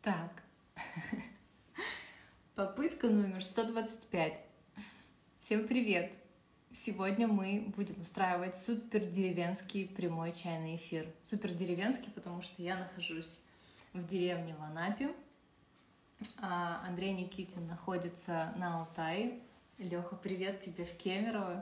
Так, попытка номер 125. Всем привет! Сегодня мы будем устраивать супер деревенский прямой чайный эфир. Супер деревенский, потому что я нахожусь в деревне в Анапе, а Андрей Никитин находится на Алтае. Леха, привет тебе в Кемерово.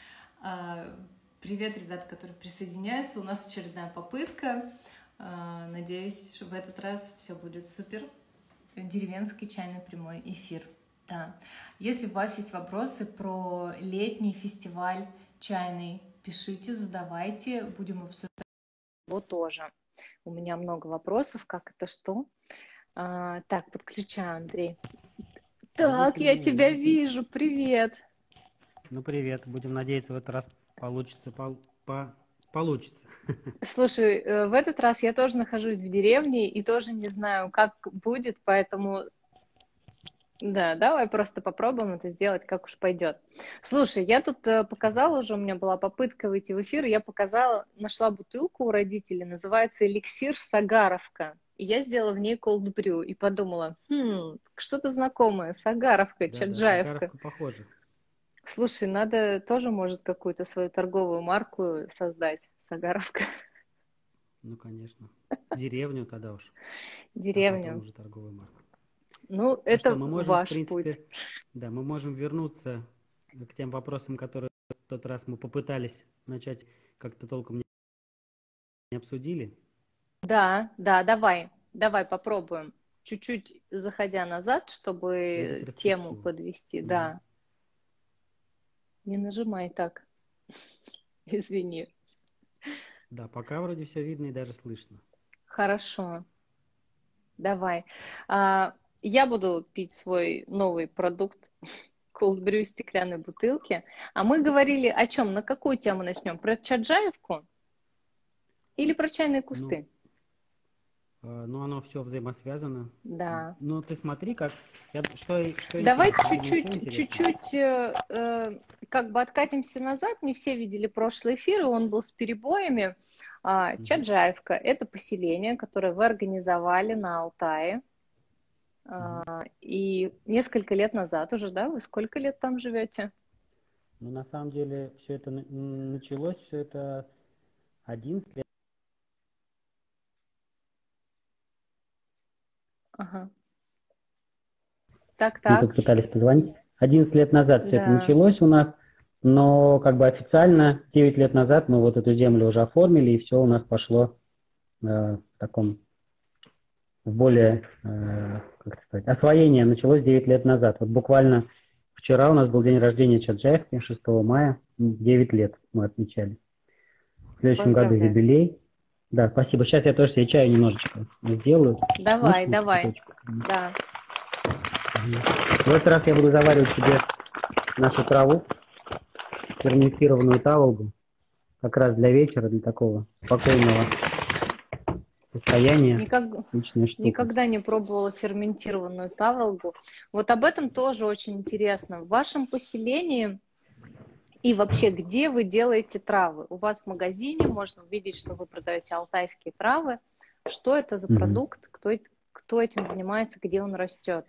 Привет, ребята, которые присоединяются. У нас очередная попытка. Надеюсь, в этот раз все будет супер. Деревенский чайный прямой эфир. Да. Если у вас есть вопросы про летний фестиваль чайный, пишите, задавайте, будем обсуждать. Вот тоже. У меня много вопросов, как это, что. Так, подключаю, Андрей. Так, я тебя вижу, привет. Ну, привет. Будем надеяться, в этот раз получится. Получится. Слушай, в этот раз я тоже нахожусь в деревне и тоже не знаю, как будет, поэтому да, давай просто попробуем это сделать, как уж пойдет. Слушай, я тут показала уже, у меня была попытка выйти в эфир, я показала, нашла бутылку у родителей, называется эликсир Сагаровка. И я сделала в ней cold brew и подумала, что-то знакомое, Сагаровка, Да, Чаджаевка. Сагаровка похоже. Слушай, надо тоже, может, какую-то свою торговую марку создать, Сагаровка. Ну, конечно. Деревню тогда уж. Деревню. А потом уже торговую марку. Ну, А это что, мы можем, ваш в принципе, путь. да, мы можем вернуться к тем вопросам, которые в тот раз мы попытались начать, как-то толком не обсудили. Да, давай попробуем. Чуть-чуть заходя назад, чтобы тему Ретроспективу. подвести. Да, не нажимай так. Извини. Да, пока вроде все видно и даже слышно. Хорошо. Давай. Я буду пить свой новый продукт cold brew из стеклянной бутылки. А мы говорили о чем? На какую тему начнем? Про Чаджаевку или про чайные кусты? Ну, оно все взаимосвязано. Да. Ну, ты смотри, как... Что Давай интересно? чуть-чуть как бы откатимся назад. Не все видели прошлый эфир, и он был с перебоями. Чаджаевка – это поселение, которое вы организовали на Алтае. И несколько лет назад уже, да? Вы сколько лет там живете? Ну, на самом деле, все это началось, все это 11 лет. Ага. Мы тут пытались позвонить. 11 лет назад все это началось у нас, но как бы официально 9 лет назад мы вот эту землю уже оформили, и все у нас пошло в таком, в более, как сказать, освоение началось 9 лет назад. Вот буквально вчера у нас был день рождения Чаджаевки, 6 мая, 9 лет мы отмечали. В следующем году юбилей. Да, спасибо. Сейчас я тоже себе чаю немножечко сделаю. Давай. Да. В этот раз я буду заваривать себе нашу траву, ферментированную таволгу, как раз для вечера, для такого спокойного состояния. Никогда не пробовала ферментированную таволгу. Вот об этом тоже очень интересно. В вашем поселении и вообще, где вы делаете травы? У вас в магазине можно увидеть, что вы продаете алтайские травы. Что это за продукт? Кто этим занимается? Где он растет?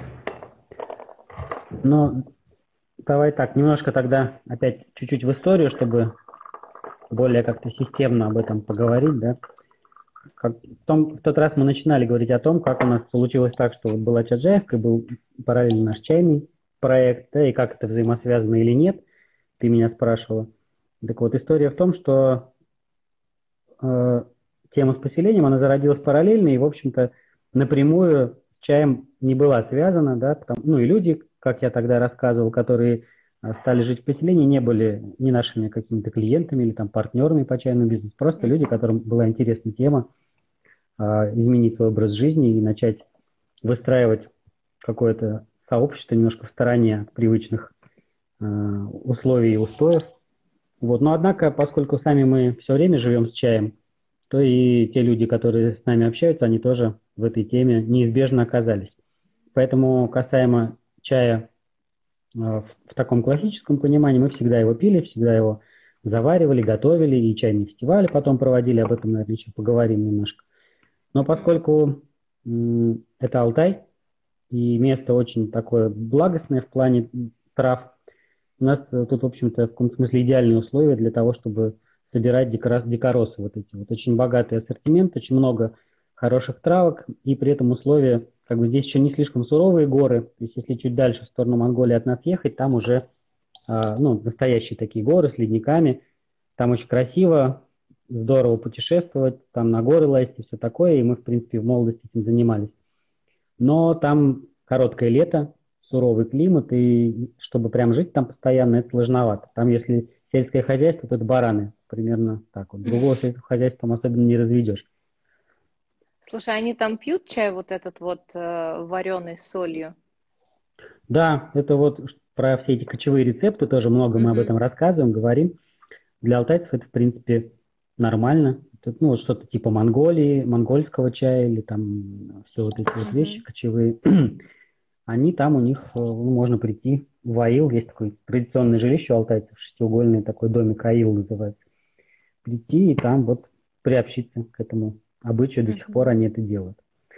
Ну, давай так, немножко тогда опять чуть-чуть в историю, чтобы более как-то системно об этом поговорить, да. В тот раз мы начинали говорить о том, как у нас получилось так, что вот была Чаджаевка, был параллельно наш чайный проект, да, и как это взаимосвязано или нет, ты меня спрашивала. Так вот, история в том, что тема с поселением, она зародилась параллельно и, в общем-то, напрямую с чаем не была связана, да, ну и люди, как я тогда рассказывал, которые стали жить в поселении, не были ни нашими какими-то клиентами или там партнерами по чайному бизнесу, просто люди, которым была интересна тема изменить свой образ жизни и начать выстраивать какое-то сообщество немножко в стороне от привычных условий и устоев. Вот. Но однако, поскольку сами мы все время живем с чаем, то и те люди, которые с нами общаются, они тоже в этой теме неизбежно оказались. Поэтому касаемо чая в таком классическом понимании, мы всегда его пили, всегда его заваривали, готовили, и чайные фестивали потом проводили, об этом, наверное, еще поговорим немножко. Но поскольку Это Алтай, и место очень такое благостное в плане трав. У нас тут, в общем-то, в каком-то смысле идеальные условия для того, чтобы собирать дикоросы вот эти. Вот очень богатый ассортимент, очень много хороших травок, и при этом условия, как бы здесь еще не слишком суровые горы, то есть если чуть дальше в сторону Монголии от нас ехать, там уже ну, настоящие такие горы с ледниками, там очень красиво, здорово путешествовать, там на горы лазить и все такое, и мы, в принципе, в молодости этим занимались. Но там короткое лето, суровый климат, и чтобы прям жить там постоянно, это сложновато. Там, если сельское хозяйство, то это бараны, примерно так вот. Другого сельского хозяйства там особенно не разведешь. Слушай, они там пьют чай вот этот вот вареный с солью? Да, это вот про все эти кочевые рецепты, тоже много мы об Мгм. этом рассказываем, говорим. Для алтайцев это, в принципе, нормально. Это, ну, вот что-то типа Монголии, монгольского чая или там все вот эти вот вещи Мгм. кочевые. Они там у них, ну, можно прийти в Аил, есть такое традиционное жилище у алтайцев, шестиугольный такой домик Аил называется. Прийти и там вот приобщиться к этому обычаю, до сих пор Мгм. они это делают.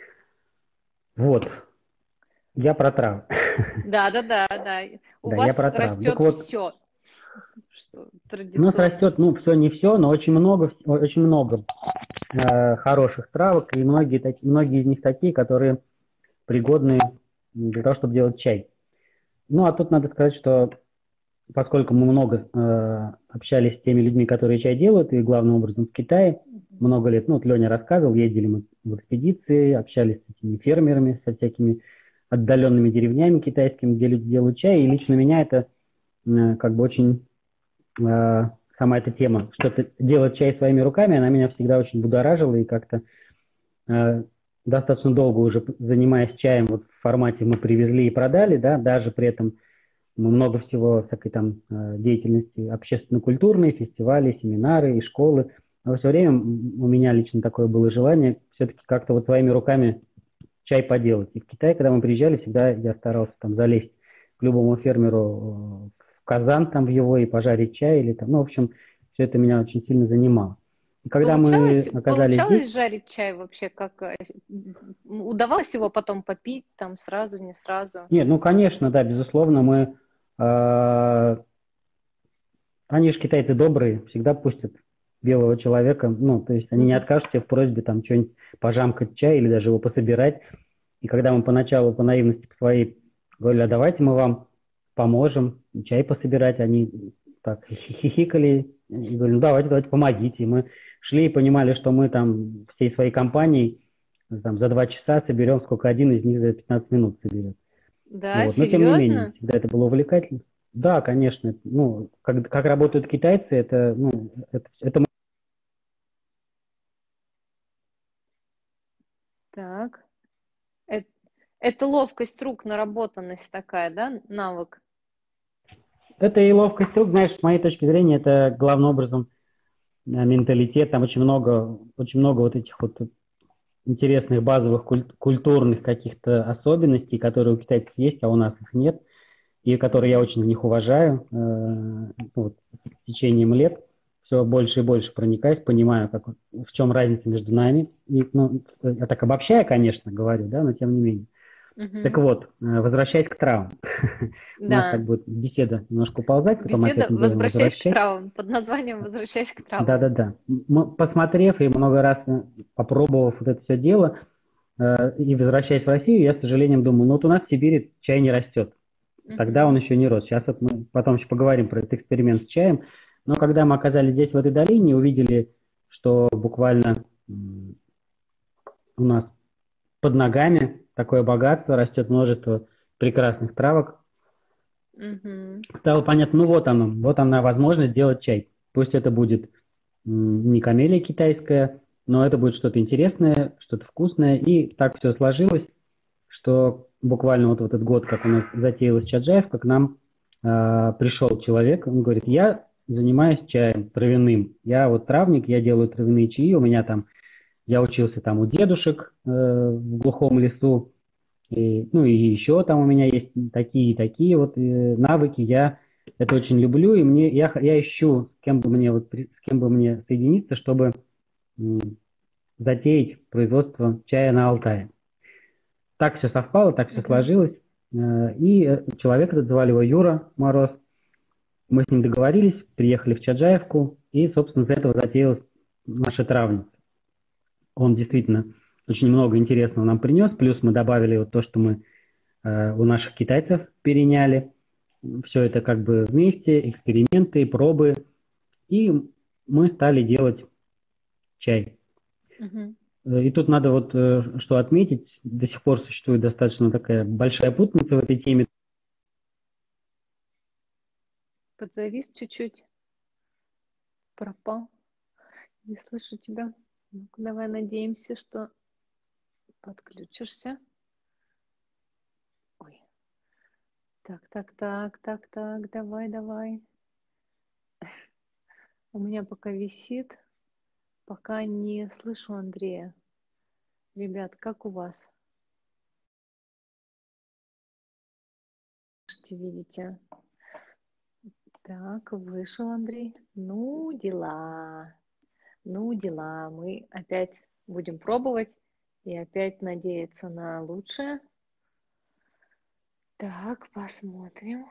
Вот, я про травы. Да, да, да, да. У Да, я вас про травы. Так растет вот, все, что у нас традиционно, растет, что... ну, все не все, но очень много хороших травок, и многие из них такие, которые пригодны для того, чтобы делать чай. Ну, а тут надо сказать, что поскольку мы много общались с теми людьми, которые чай делают, и главным образом в Китае, много лет, ну, вот Леня рассказывал, ездили мы в экспедиции, общались с этими фермерами, со всякими отдаленными деревнями китайскими, где люди делают чай, и лично меня это как бы очень, сама эта тема, что-то делать чай своими руками, она меня всегда очень будоражила, и как-то достаточно долго уже занимаясь чаем, вот в формате мы привезли и продали, да, даже при этом мы много всего всякой там деятельности общественно-культурной, фестивали, семинары и школы. Но все время у меня лично такое было желание все-таки как-то вот своими руками чай поделать. И в Китае, когда мы приезжали, всегда я старался там залезть к любому фермеру в казан там в его и пожарить чай или там, ну, в общем, все это меня очень сильно занимало. И когда мы оказались здесь, Получалось жарить чай вообще? Как удавалось его потом попить там сразу, не сразу? нет, ну, конечно, да, безусловно, мы они же китайцы добрые, всегда пустят белого человека, ну, то есть они не Мгм. откажут тебе в просьбе там что-нибудь пожамкать чай или даже его пособирать. И когда мы поначалу по наивности по своей говорили, а давайте мы вам поможем чай пособирать, они так хихикали и говорили, ну давайте, помогите. И мы шли и понимали, что мы там всей своей компанией там, за 2 часа соберем, сколько один из них за 15 минут соберет. Да, Вот. Но тем не менее, серьезно? всегда это было увлекательно. Да, конечно. Ну, как работают китайцы, это, ну, это Так. Э- Это ловкость рук, наработанность такая, да, навык? это и ловкость рук, знаешь, с моей точки зрения, это главным образом менталитет, там очень много вот этих вот интересных базовых культурных каких-то особенностей, которые у китайцев есть, а у нас их нет, и которые я Мгм. очень в них уважаю. Вот, с течением лет все больше и больше проникаюсь, понимаю, как, в чем разница между нами. И, ну, я так обобщая, конечно, говорю, да, но тем не менее. Так Мгм. вот, возвращаясь к травам. У нас так Да. будет беседа немножко уползать, потом мы Беседа опять будем «Возвращаясь к возвращать. травам» под названием «Возвращаясь к травам». Да-да-да. Посмотрев и много раз попробовав вот это все дело, и возвращаясь в Россию, я с сожалением думаю, ну вот у нас в Сибири чай не растет. Тогда он Мгм. еще не рос. Сейчас вот мы потом еще поговорим про этот эксперимент с чаем. Но когда мы оказались здесь, в этой долине, увидели, что буквально у нас под ногами такое богатство, растет множество прекрасных травок, Мгм. стало понятно, ну вот она возможность сделать чай. Пусть это будет не камелия китайская, но это будет что-то интересное, что-то вкусное. И так все сложилось, что буквально вот в этот год, как у нас затеялась Чаджаевка, к нам пришел человек, он говорит, я занимаюсь чаем травяным, я вот травник, я делаю травяные чаи, у меня там, я учился там у дедушек в глухом лесу, и, ну и еще там у меня есть такие и такие вот навыки, я это очень люблю, и я ищу, с кем бы мне, с кем бы мне соединиться, чтобы м, затеять производство чая на Алтае. так все совпало, так все Мгм. сложилось. И человек этот, звали его Юра Мороз. Мы с ним договорились, приехали в Чаджаевку, и, собственно, из этого затеялась наша травница. Он действительно очень много интересного нам принес, плюс мы добавили вот то, что мы у наших китайцев переняли. Все это как бы вместе, эксперименты, пробы, и мы стали делать чай. Мгм. И тут надо вот что отметить, до сих пор существует достаточно такая большая путаница в этой теме. Подзавис чуть-чуть, пропал. Не слышу тебя. Ну-ка, давай надеемся, что подключишься. Ой. Так, давай. У меня пока висит, пока не слышу Андрея. Ребят, как у вас? Слышите, видите? Так, вышел Андрей. Ну, дела. Ну, дела. Мы опять будем пробовать и опять надеяться на лучшее. Так, посмотрим.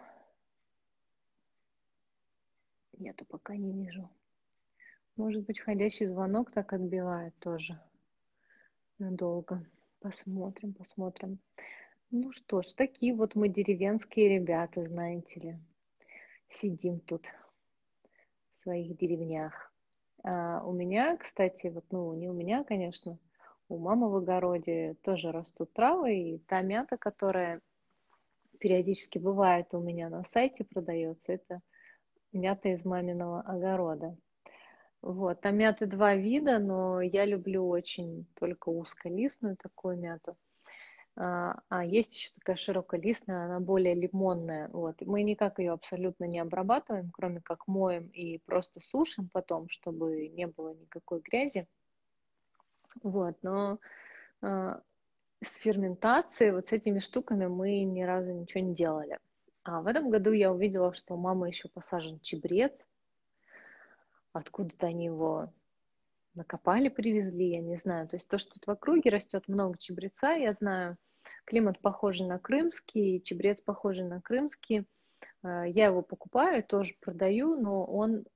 Нету, пока не вижу. Может быть, входящий звонок так отбивает тоже надолго. Посмотрим. Ну что ж, такие вот мы деревенские ребята, знаете ли. Сидим тут в своих деревнях. У меня, кстати, вот, ну, не у меня, конечно, у мамы в огороде тоже растут травы, и та мята, которая периодически бывает у меня на сайте продается, это мята из маминого огорода. Вот, там мяты два вида, но я люблю очень только узколистную такую мяту. А есть еще такая широколистная, она более лимонная. Вот. Мы никак ее абсолютно не обрабатываем, кроме как моем и просто сушим потом, чтобы не было никакой грязи. Вот. Но с ферментацией, вот с этими штуками мы ни разу ничего не делали. А в этом году я увидела, что у мамы еще посажен чебрец. Откуда-то они его накопали, привезли, я не знаю. То есть то, что тут в округе растет много чебреца, я знаю. Климат похожий на крымский, чебрец похожий на крымский. Я его покупаю, тоже продаю, но он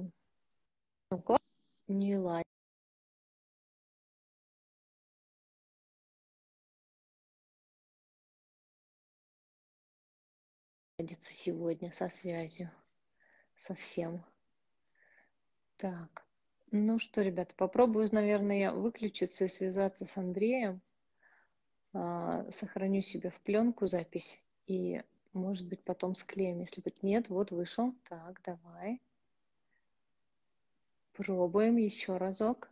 не ладится сегодня со связью совсем. Так, ну что, ребята, попробую, наверное, я выключиться и связаться с Андреем. Сохраню себе в пленку запись и, может быть, потом склеим. Если быть нет, вот вышел. Так, давай. Пробуем еще разок.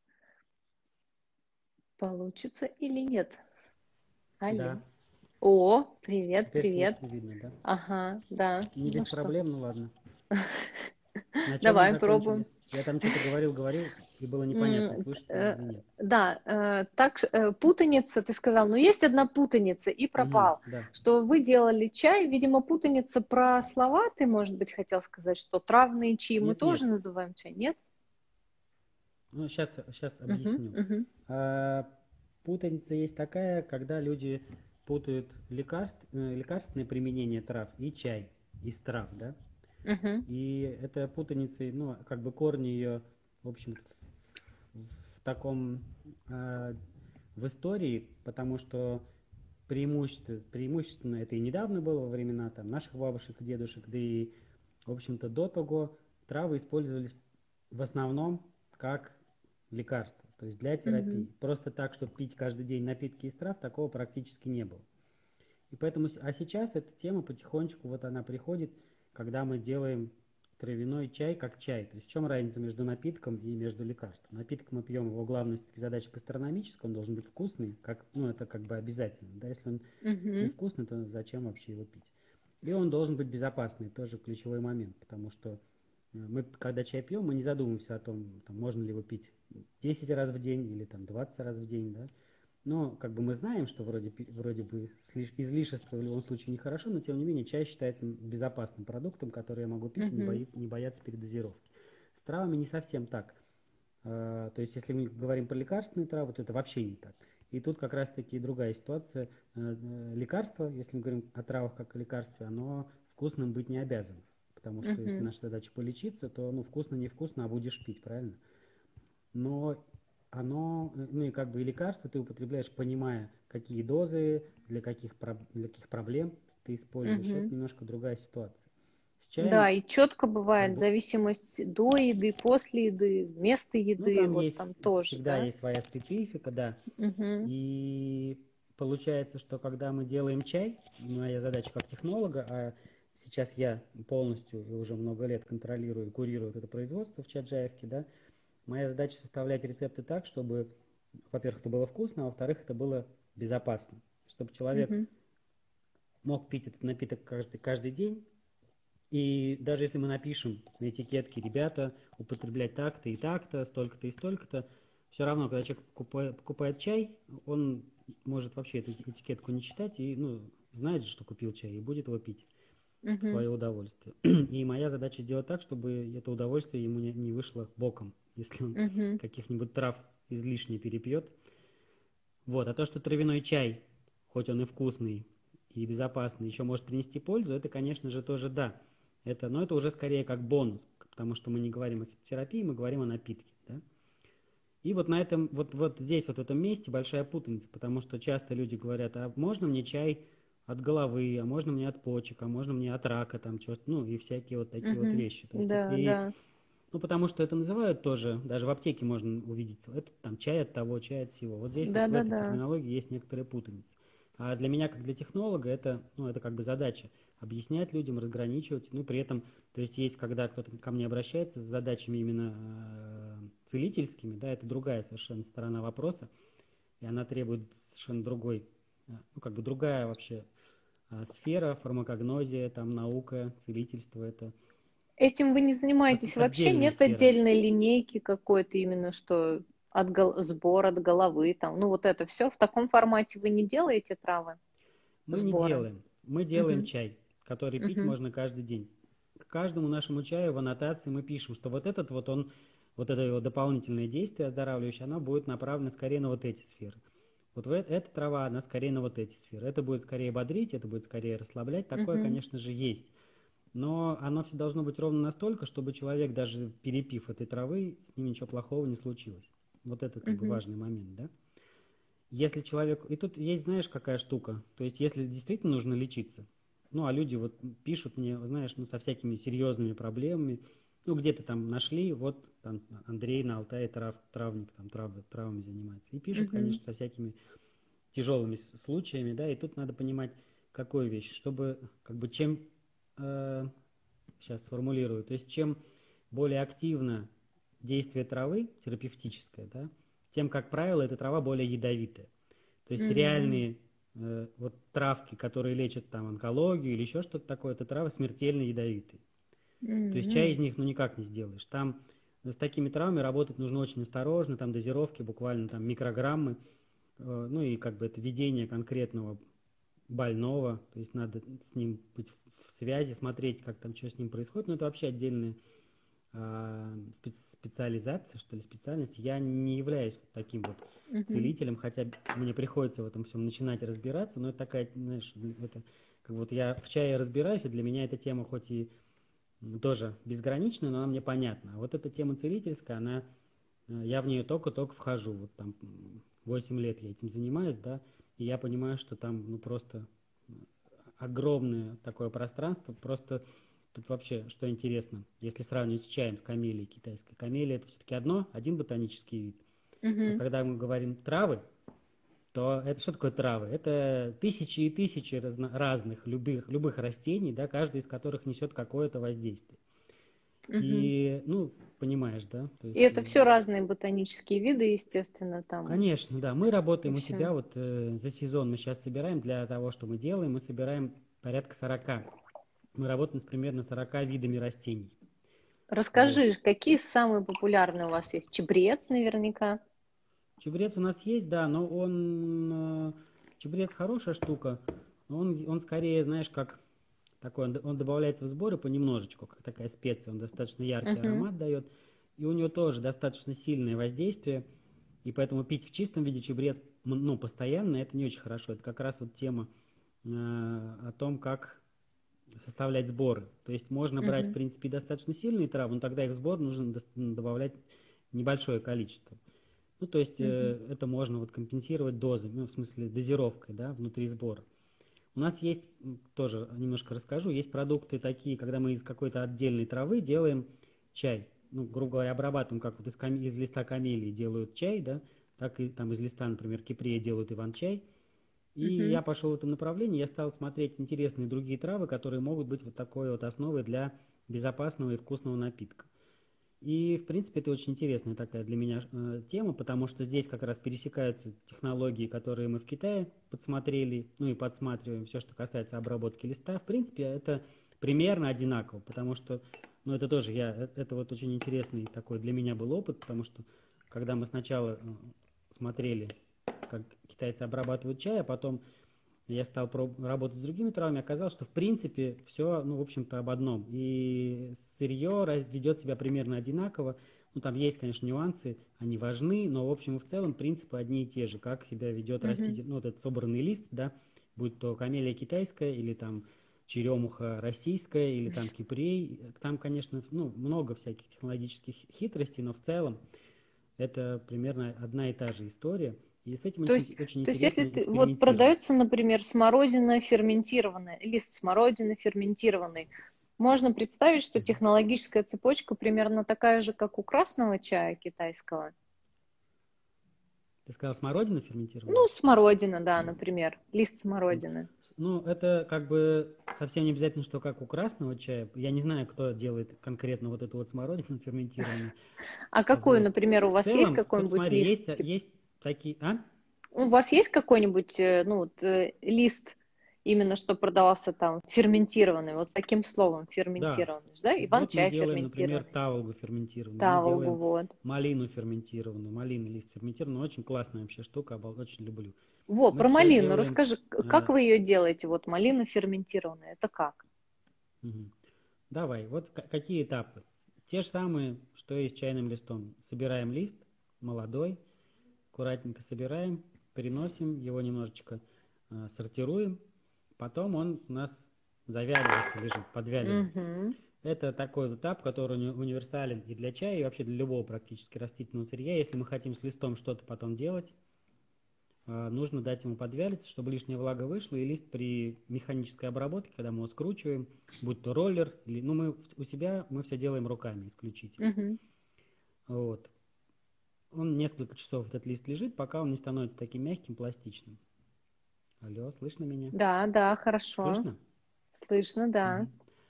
Получится или нет? Да, Алло. О, привет, теперь привет. слышно, видно, да? Ага, да. Не Ну без что, проблем, ну ладно. На чем мы давай закончили? пробуем. Я там что-то говорил, и было непонятно, слышите меня или нет. Да, так, путаница, ты сказал, но есть одна путаница, и Угу, пропал, да. что вы делали чай, видимо, путаница про слова, ты, может быть, хотел сказать, что травные чаи мы Нет, нет. тоже называем чай, нет? Ну, сейчас Угу, объясню. угу, А, Путаница есть такая, когда люди путают лекарственное применение трав и чай из трав, да? угу, И эта путаница, ну, как бы корни ее, в общем, в таком, в истории, потому что преимущественно это и недавно было во времена там, наших бабушек и дедушек, да и, в общем-то, до того травы использовались в основном как лекарство, то есть для угу, терапии. Просто так, чтобы пить каждый день напитки из трав, такого практически не было. И поэтому, а сейчас эта тема потихонечку, вот она приходит, когда мы делаем травяной чай как чай. То есть в чем разница между напитком и между лекарством? Напиток мы пьем, его главная задача гастрономическая, он должен быть вкусный, как, ну это как бы обязательно. Да? Если он угу, невкусный, то зачем вообще его пить? И он должен быть безопасный, тоже ключевой момент, потому что мы, когда чай пьем, мы не задумываемся о том, там, можно ли его пить 10 раз в день или там, 20 раз в день. Да? Но как бы мы знаем, что вроде бы излишество в любом случае нехорошо, но тем не менее чай считается безопасным продуктом, который я могу пить и угу, не бояться передозировки. С травами не совсем так. То есть если мы говорим про лекарственные травы, то это вообще не так. И тут как раз-таки другая ситуация. Лекарство, если мы говорим о травах как о лекарстве, оно вкусным быть не обязано. Потому что если Мгм. наша задача полечиться, то ну, вкусно, невкусно, а будешь пить, правильно? Но оно, ну и как бы и лекарство ты употребляешь, понимая, какие дозы, для каких проблем ты используешь. Мгм. Это немножко другая ситуация. С Да, чаем, и четко как бывает бы, зависимость до еды, после еды, вместо ну еды, там вот есть, там тоже, всегда да? есть своя специфика, да. Мгм. И получается, что когда мы делаем чай, моя задача как технолога, а сейчас я полностью и уже много лет контролирую и курирую это производство в Чаджаевке, да, моя задача составлять рецепты так, чтобы, во-первых, это было вкусно, а во-вторых, это было безопасно. Чтобы человек Мгм. мог пить этот напиток каждый день. И даже если мы напишем на этикетке, ребята, употреблять так-то и так-то, столько-то и столько-то, все равно, когда человек покупает чай, он может вообще эту этикетку не читать и ну, знает, что купил чай и будет его пить в Мгм. свое удовольствие. И моя задача сделать так, чтобы это удовольствие ему не вышло боком, если он Мгм. каких-нибудь трав излишне перепьет. Вот. А то, что травяной чай, хоть он и вкусный, и безопасный, еще может принести пользу, это, конечно же, тоже да. Но это уже скорее как бонус, потому что мы не говорим о фитотерапии, мы говорим о напитке. Да? И вот на этом, вот здесь, вот в этом месте большая путаница, потому что часто люди говорят, а можно мне чай от головы, а можно мне от почек, а можно мне от рака, там, что-то, ну, и всякие вот такие вот Мгм. вещи. То есть, Да, да. ну, потому что это называют тоже, даже в аптеке можно увидеть, это там чай от того, чай от всего. Вот здесь Да, вот в да, этой да. терминологии есть некоторая путаница. А для меня, как для технолога, это, ну, это как бы задача объяснять людям, разграничивать. Ну, при этом, то есть есть, когда кто-то ко мне обращается с задачами именно целительскими, да, это другая совершенно сторона вопроса, и она требует совершенно другой, ну, как бы другая вообще сфера, фармакогнозия, там, наука, целительство, это Этим вы не занимаетесь вообще? отдельная Нет сфера. отдельной линейки какой-то именно, что сбор от головы там? Ну, вот это все в таком формате вы не делаете травы, Мы не сборы? делаем. Мы делаем Мгм. чай, который пить Мгм. можно каждый день. К каждому нашему чаю в аннотации мы пишем, что вот этот вот он, вот это его дополнительное действие оздоравливающее, оно будет направлено скорее на вот эти сферы. Вот эта трава, она скорее на вот эти сферы. Это будет скорее бодрить, это будет скорее расслаблять. Такое, Мгм. конечно же, есть. Но оно все должно быть ровно настолько, чтобы человек, даже перепив этой травы, с ним ничего плохого не случилось. Вот это как бы Мгм. важный момент, да? Если человек... И тут есть, знаешь, какая штука? То есть, если действительно нужно лечиться, ну, а люди вот пишут мне, знаешь, ну, со всякими серьезными проблемами, ну, где-то там нашли, вот там Андрей на Алтае травник, там травами занимается. И пишут, Мгм. конечно, со всякими тяжелыми случаями, да, и тут надо понимать, какую вещь, чтобы, как бы, чем, э, сейчас сформулирую, то есть, чем более активно действие травы терапевтическое, да, тем, как правило, эта трава более ядовитая. То есть Мгм. реальные вот травки, которые лечат там онкологию или еще что-то такое, это травы смертельно ядовитые. То есть чай из Мгм. них ну никак не сделаешь. Там с такими травами работать нужно очень осторожно, там дозировки буквально там микрограммы, ну и как бы это ведение конкретного больного, то есть надо с ним быть в связи, смотреть, как там что с ним происходит, но это вообще отдельная специализация, что ли, специальность. Я не являюсь вот таким вот Мгм. целителем, хотя мне приходится в этом всем начинать разбираться, но это такая, знаешь, это как вот я в чае разбираюсь, и для меня эта тема хоть и тоже безграничная, но она мне понятна. А вот эта тема целительская, я в нее только-только вхожу. Вот там 8 лет я этим занимаюсь, да, и я понимаю, что там ну просто огромное такое пространство, просто тут вообще, что интересно, если сравнивать с чаем, с камелией китайской. Камелия это все-таки один ботанический вид. А Мгм. когда мы говорим травы, то это что такое травы? Это тысячи и тысячи разных любых растений, да, каждый из которых несет какое-то воздействие. Мгм. И, ну, понимаешь, да? То И есть, это все разные ботанические виды, естественно, там конечно, да, мы и работаем у все. себя, вот за сезон мы сейчас собираем, для того, что мы делаем, мы собираем порядка 40. Мы работаем с примерно 40 видами растений. Вот. Расскажи, какие самые популярные у вас есть? Чебрец наверняка. Чебрец у нас есть, да, но чебрец хорошая штука, но он скорее, знаешь, как такой, он добавляется в сборы понемножечку, как такая специя, он достаточно яркий Мгм. аромат дает, и у него тоже достаточно сильное воздействие. И поэтому пить в чистом виде чабрец, ну, постоянно, это не очень хорошо. Это как раз вот тема о том, как составлять сборы. То есть можно брать, в принципе, достаточно сильные травы, но тогда их в сбор нужно добавлять небольшое количество. Ну, то есть это можно вот компенсировать дозой, ну, в смысле дозировкой, да, внутри сбора. У нас есть, тоже немножко расскажу, есть продукты такие, когда мы из какой-то отдельной травы делаем чай. Ну, грубо говоря, обрабатываем, как вот из листа камелии делают чай, да, так и там из листа, например, кипрея делают иван-чай. И я пошел в этом направлении, я стал смотреть интересные другие травы, которые могут быть вот такой вот основой для безопасного и вкусного напитка. И, в принципе, это очень интересная такая для меня тема, потому что здесь как раз пересекаются технологии, которые мы в Китае подсмотрели, ну и подсматриваем, все, что касается обработки листа. В принципе, это примерно одинаково, потому что, ну это тоже это вот очень интересный такой для меня был опыт, потому что, когда мы сначала смотрели, как китайцы обрабатывают чай, а потом я стал работать с другими травами, оказалось, что в принципе все, ну, в общем-то, об одном. И сырье ведет себя примерно одинаково. Ну, там есть, конечно, нюансы, они важны, но в общем и в целом принципы одни и те же, как себя ведет раститель, ну, вот этот собранный лист, да, будь то камелия китайская или там черемуха российская или там кипрей. Там, конечно, ну, много всяких технологических хитростей, но в целом это примерно одна и та же история. И с этим То очень, есть, очень то есть если интересно вот экспериментировать. продается, например, смородина ферментированная, лист смородины ферментированный, можно представить, что технологическая цепочка примерно такая же, как у красного чая китайского. Ты сказал, смородина ферментированная? Ну, смородина, да, например, лист смородины. Ну, это как бы совсем не обязательно, что как у красного чая. Я не знаю, кто делает конкретно вот эту вот смородину ферментированную. А какой, Вот. например, у В вас есть целом, вот какой-нибудь смотри, лист? есть такие... А? У вас есть какой-нибудь, ну, вот, лист, именно что продавался там ферментированный, вот с таким словом Да. ферментированный, да? Вот мы Иван-чай делаем, например, ферментированный, таволгу ферментированную. Мы таволгу, делаем вот. малину ферментированную. Малинный лист ферментированный. Очень классная вообще штука, очень люблю. Во, Мы про сейчас малину делаем... расскажи, как вы ее делаете? Вот малина ферментированная, это как? Давай, вот какие этапы. Те же самые, что и с чайным листом. Собираем лист, молодой, аккуратненько собираем, переносим, его немножечко сортируем. Потом он у нас завяливается, лежит, подвяливается. Угу. Это такой этап, который универсален и для чая, и вообще для любого практически растительного сырья. Если мы хотим с листом что-то потом делать, нужно дать ему подвялиться, чтобы лишняя влага вышла, и лист при механической обработке, когда мы его скручиваем, будь то роллер, или, ну, мы у себя мы все делаем руками исключительно. Угу. Вот. Он несколько часов, этот лист лежит, пока он не становится таким мягким, пластичным. Алло, слышно меня? Да, да, хорошо. Слышно? Слышно, да. Угу.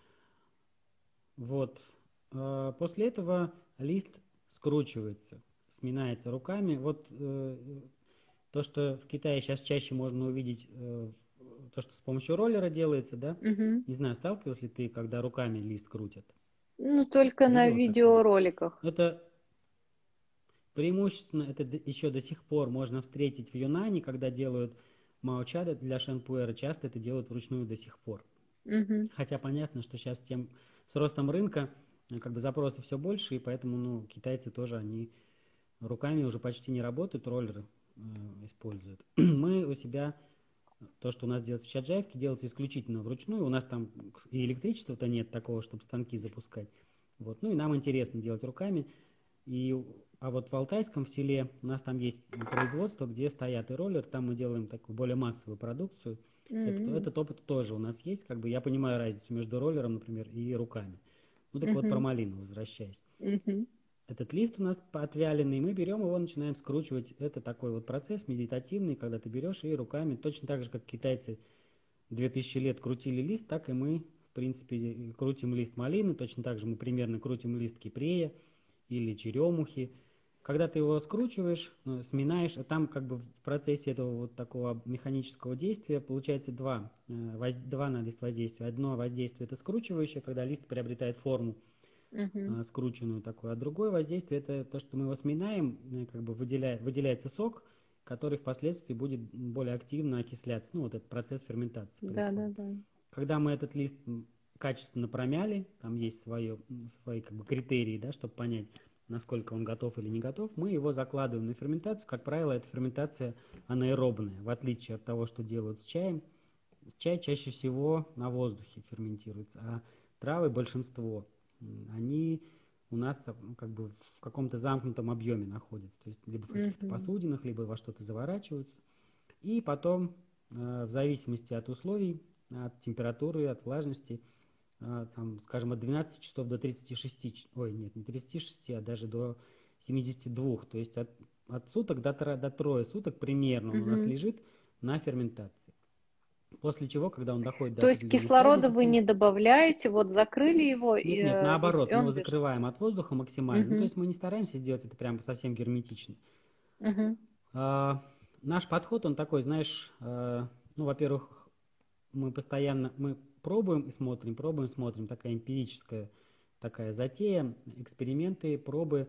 Вот. После этого лист скручивается, сминается руками. Вот то, что в Китае сейчас чаще можно увидеть, то, что с помощью роллера делается, да? Угу. Не знаю, сталкивался ли ты, когда руками лист крутят? Ну, только на Видела такое? видеороликах. Это преимущественно, это еще до сих пор можно встретить в Юнане, когда делают маочада для шанпуэра, часто это делают вручную до сих пор. Угу. Хотя понятно, что сейчас с ростом рынка как бы запросы все больше, и поэтому, ну, китайцы тоже, они руками уже почти не работают, роллеры используют. Мы у себя, то, что у нас делается в Чаджаевке, делается исключительно вручную. У нас там и электричества-то нет такого, чтобы станки запускать. Вот. Ну и нам интересно делать руками. А вот в Алтайском селе у нас там есть производство, где стоят и роллер, там мы делаем такую более массовую продукцию. Этот опыт тоже у нас есть, как бы я понимаю разницу между роллером, например, и руками. Ну так вот про малину возвращаясь. Этот лист у нас отвяленный, мы берем его, начинаем скручивать. Это такой вот процесс медитативный, когда ты берешь и руками, точно так же, как китайцы 2000 лет крутили лист, так и мы, в принципе, крутим лист малины, точно так же мы примерно крутим лист кипрея или черемухи. Когда ты его скручиваешь, сминаешь, а там как бы в процессе этого вот такого механического действия получается два на лист воздействия. Одно воздействие это скручивающее, когда лист приобретает форму скрученную такую, а другое воздействие это то, что мы его сминаем, как бы выделяется сок, который впоследствии будет более активно окисляться. Ну, вот этот процесс ферментации происходит. Да. Когда мы этот лист качественно промяли, там есть свои как бы критерии, да, чтобы понять, насколько он готов или не готов, мы его закладываем на ферментацию. Как правило, эта ферментация анаэробная, в отличие от того, что делают с чаем. Чай чаще всего на воздухе ферментируется, а травы большинство, они у нас как бы в каком-то замкнутом объеме находятся, то есть либо в каких-то посудинах, либо во что-то заворачиваются. И потом, в зависимости от условий, от температуры, от влажности, там, скажем, от 12 часов до 36, ой, нет, не 36, а даже до 72, то есть от суток до трое суток примерно он у нас лежит на ферментации. После чего, когда он доходит до То есть определенной стадии, кислорода вы не добавляете, вот закрыли его, нет, нет, наоборот, и мы он его лежит. закрываем от воздуха максимально. Ну, то есть мы не стараемся сделать это прям совсем герметично. Наш подход, он такой, знаешь, ну, во-первых, мы пробуем и смотрим, такая эмпирическая такая затея, эксперименты, пробы,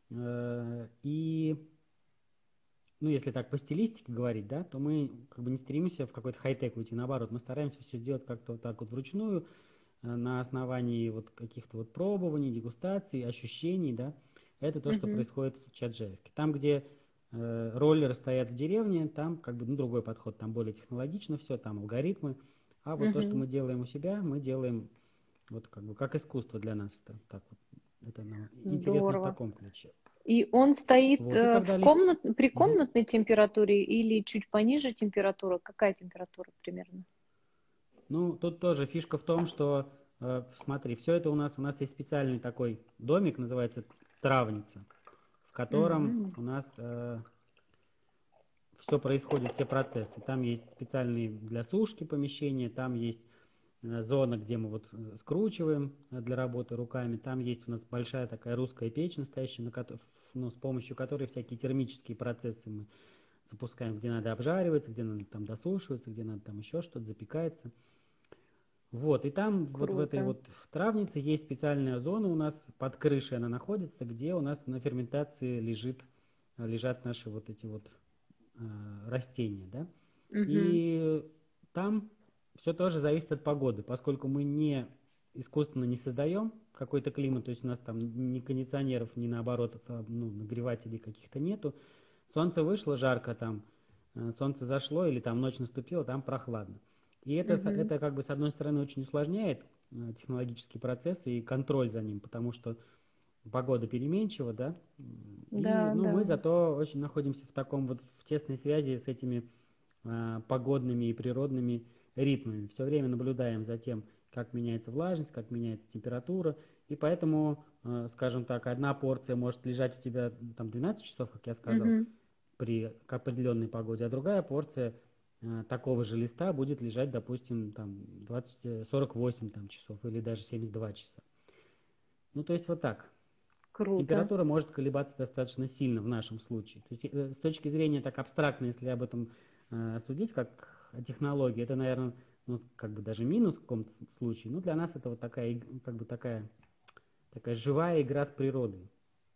и, ну, если так по стилистике говорить, да, то мы как бы не стремимся в какой-то хай-тек уйти, наоборот, мы стараемся все сделать как-то вот так вот вручную, на основании вот каких-то вот пробований, дегустаций, ощущений, да, это то, что происходит в Чаджаевке. Там, где роллеры стоят в деревне, там как бы другой подход, там более технологично все, там алгоритмы, а вот то, что мы делаем у себя, мы делаем вот как бы как искусство для нас, это так вот, это нам интересно в таком ключе. И он стоит вот, и при комнатной температуре или чуть пониже температура? Какая температура примерно? Ну, тут тоже фишка в том, что, смотри, все это у нас есть специальный такой домик, называется травница, в котором у нас все происходит, все процессы. Там есть специальные для сушки помещения, там есть зона, где мы вот скручиваем для работы руками, там есть у нас большая такая русская печь настоящая, с помощью которой всякие термические процессы мы запускаем, где надо обжариваться, где надо там досушиваться, где надо там еще что-то, запекается. Вот, и там вот в этой вот травнице есть специальная зона у нас, под крышей она находится, где у нас на ферментации лежат наши вот эти вот растения, да. И там все тоже зависит от погоды, поскольку мы искусственно не создаем какой-то климат, то есть у нас там ни кондиционеров, ни наоборот, нагревателей каких-то нету. Солнце вышло, жарко там, солнце зашло или там ночь наступила, там прохладно. И это как бы с одной стороны очень усложняет технологический процесс и контроль за ним, потому что погода переменчива, да, мы зато очень находимся в таком вот в тесной связи с этими погодными и природными ритмами. Все время наблюдаем за тем, как меняется влажность, как меняется температура, и поэтому, скажем так, одна порция может лежать у тебя там 12 часов, как я сказал, при определенной погоде, а другая порция такого же листа будет лежать, допустим, там 48 там, часов или даже 72 часа. Ну, то есть вот так. Круто. Температура может колебаться достаточно сильно в нашем случае. То есть с точки зрения так абстрактно, если об этом судить, как о технологии, это, наверное, как бы даже минус в каком-то случае. Но для нас это вот такая, как бы такая живая игра с природой.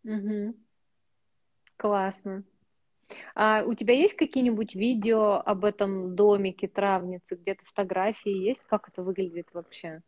Классно. А у тебя есть какие-нибудь видео об этом домике, травнице, где-то фотографии есть? Как это выглядит вообще?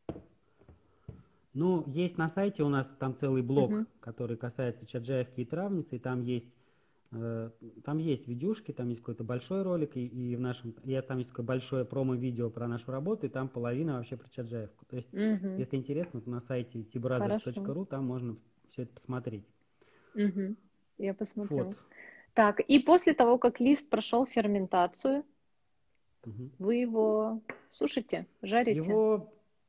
Ну, есть на сайте у нас там целый блог, который касается Чаджаевки и травницы, и там есть видюшки, там есть какой-то большой ролик, и там есть такое большое промо-видео про нашу работу, и там половина вообще про Чаджаевку. То есть, если интересно, то на сайте tbrothers.ru там можно все это посмотреть. Я посмотрю. Вот. Так, и после того, как лист прошел ферментацию, вы его сушите, жарите?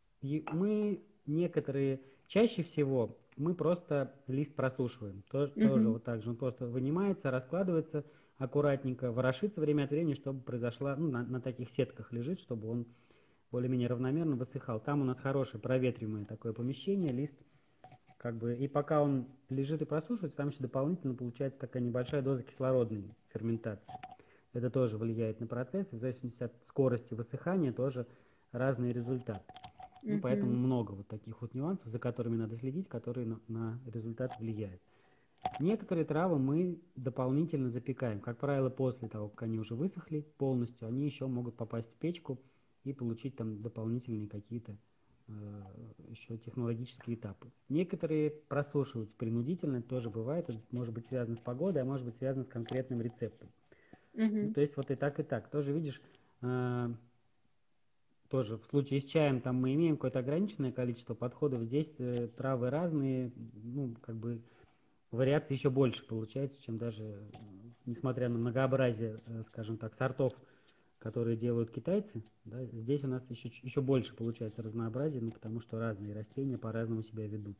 Чаще всего мы просто лист просушиваем. Тоже вот так же. Он просто вынимается, раскладывается аккуратненько, ворошится время от времени, чтобы произошла, на таких сетках лежит, чтобы он более-менее равномерно высыхал. Там у нас хорошее проветриваемое такое помещение, лист, как бы, и пока он лежит и просушивается, там еще дополнительно получается такая небольшая доза кислородной ферментации. Это тоже влияет на процесс, и в зависимости от скорости высыхания тоже разные результаты. Поэтому много вот таких вот нюансов, за которыми надо следить, которые на результат влияют. Некоторые травы мы дополнительно запекаем. Как правило, после того, как они уже высохли полностью, они еще могут попасть в печку и получить там дополнительные какие-то еще технологические этапы. Некоторые просушивать принудительно тоже бывает. Это может быть связано с погодой, а может быть связано с конкретным рецептом. Ну, то есть вот и так, и так. Тоже видишь, тоже в случае с чаем там мы имеем какое-то ограниченное количество подходов. Здесь травы разные, ну, как бы вариаций еще больше получается, чем даже, несмотря на многообразие, скажем так, сортов, которые делают китайцы, да, здесь у нас еще больше получается разнообразие, ну, потому что разные растения по-разному себя ведут.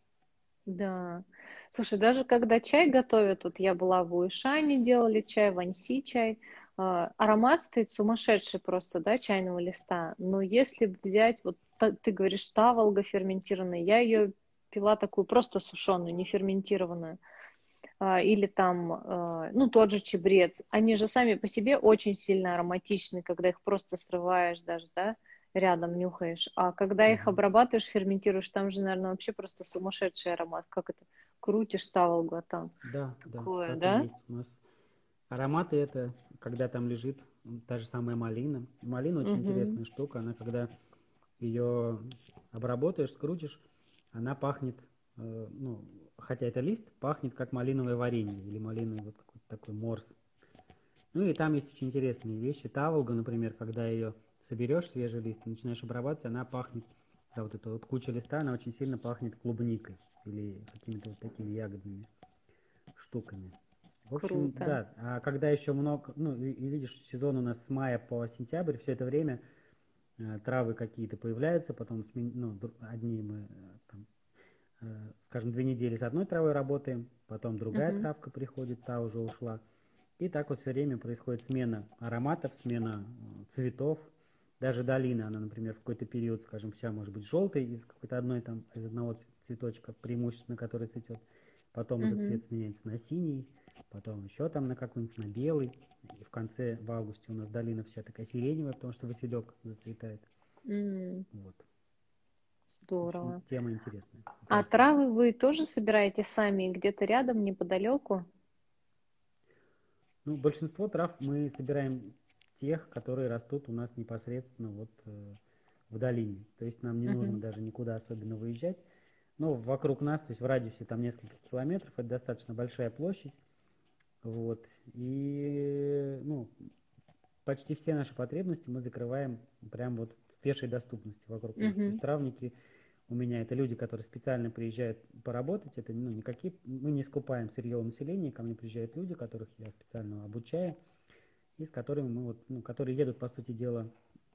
Да. Слушай, даже когда чай готовят, вот я была в Уишане, делали чай, в Аньси чай, аромат стоит сумасшедший просто, да, чайного листа. Но если взять, вот ты говоришь, таволга ферментированная, я ее пила такую просто сушеную, не ферментированную. Или там, ну, тот же чабрец. Они же сами по себе очень сильно ароматичны, когда их просто срываешь даже, да, рядом нюхаешь. А когда их обрабатываешь, ферментируешь, там же, наверное, вообще просто сумасшедший аромат. Как это? Крутишь таволгу, а там Да, такое, так и да? есть. У нас ароматы это, когда там лежит та же самая малина. Малина очень Угу. интересная штука, она когда ее обработаешь, скрутишь, она пахнет, ну, хотя это лист, пахнет как малиновое варенье или малиновый вот какой-то такой морс. Ну и там есть очень интересные вещи. Таволга, например, когда ее соберешь, свежий лист, и начинаешь обрабатывать, она пахнет, да, вот эта вот куча листа, она очень сильно пахнет клубникой или какими-то вот такими ягодными штуками. В общем, Круто. да, а когда еще много, ну и видишь, сезон у нас с мая по сентябрь, все это время травы какие-то появляются, потом ну, одни мы там, скажем, 2 недели с одной травой работаем, потом другая Угу. травка приходит, та уже ушла. И так вот все время происходит смена ароматов, смена цветов. Даже долина, она, например, в какой-то период, скажем, вся может быть желтой из какой-то одной там, из одного цветочка, преимущественно который цветет. Потом этот Угу. цвет сменяется на синий, потом еще там на какой-нибудь на белый. И в конце, в августе у нас долина вся такая сиреневая, потому что василек зацветает. Вот. В общем, Здорово. тема интересная, А интересная. травы вы тоже собираете сами где-то рядом, неподалеку? Ну, большинство трав мы собираем тех, которые растут у нас непосредственно вот в долине. То есть нам не нужно Угу. даже никуда особенно выезжать. Но вокруг нас, то есть в радиусе там нескольких километров, это достаточно большая площадь. Вот. И ну, почти все наши потребности мы закрываем прямо вот в пешей доступности вокруг нас. То есть Угу. травники у меня это люди, которые специально приезжают поработать. Это ну, никакие, мы не скупаем сырье у населения, ко мне приезжают люди, которых я специально обучаю, и с которыми мы вот, ну, которые едут, по сути дела,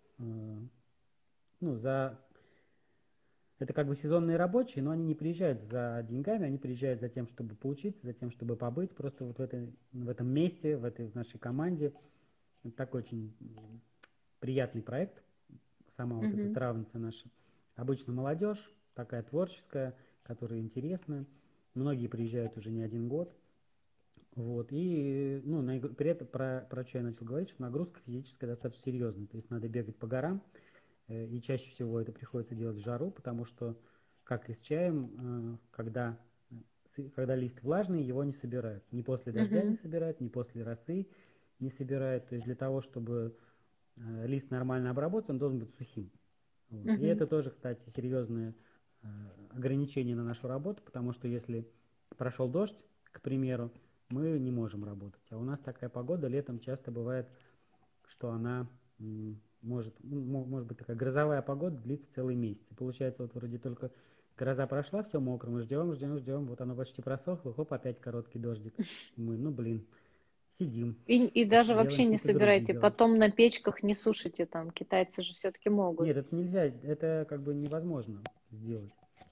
ну, это как бы сезонные рабочие, но они не приезжают за деньгами, они приезжают за тем, чтобы поучиться, за тем, чтобы побыть просто вот в этом месте, в нашей команде. Это такой очень приятный проект, сама вот эта Угу. травница наша. Обычно молодежь, такая творческая, которая интересная. Многие приезжают уже не один год. Вот. И ну, при этом про что я начал говорить, что нагрузка физическая достаточно серьезная. То есть надо бегать по горам, и чаще всего это приходится делать в жару, потому что, как и с чаем, когда лист влажный, его не собирают. Ни после дождя не Угу. собирают, ни после росы не собирают. То есть для того, чтобы лист нормально обработать, он должен быть сухим. Вот. И Угу. это тоже, кстати, серьезное ограничение на нашу работу, потому что если прошел дождь, к примеру, мы не можем работать. А у нас такая погода летом часто бывает, что она может быть такая грозовая погода, длится целый месяц. И получается, вот вроде только гроза прошла, все мокро, мы ждем, вот оно почти просохло, хоп, опять короткий дождик. И мы, ну блин, сидим, И даже вообще делаем не какие-то другие собираете, дела. потом на печках не сушите там. Китайцы же все-таки могут. Нет, это нельзя, это как бы невозможно сделать.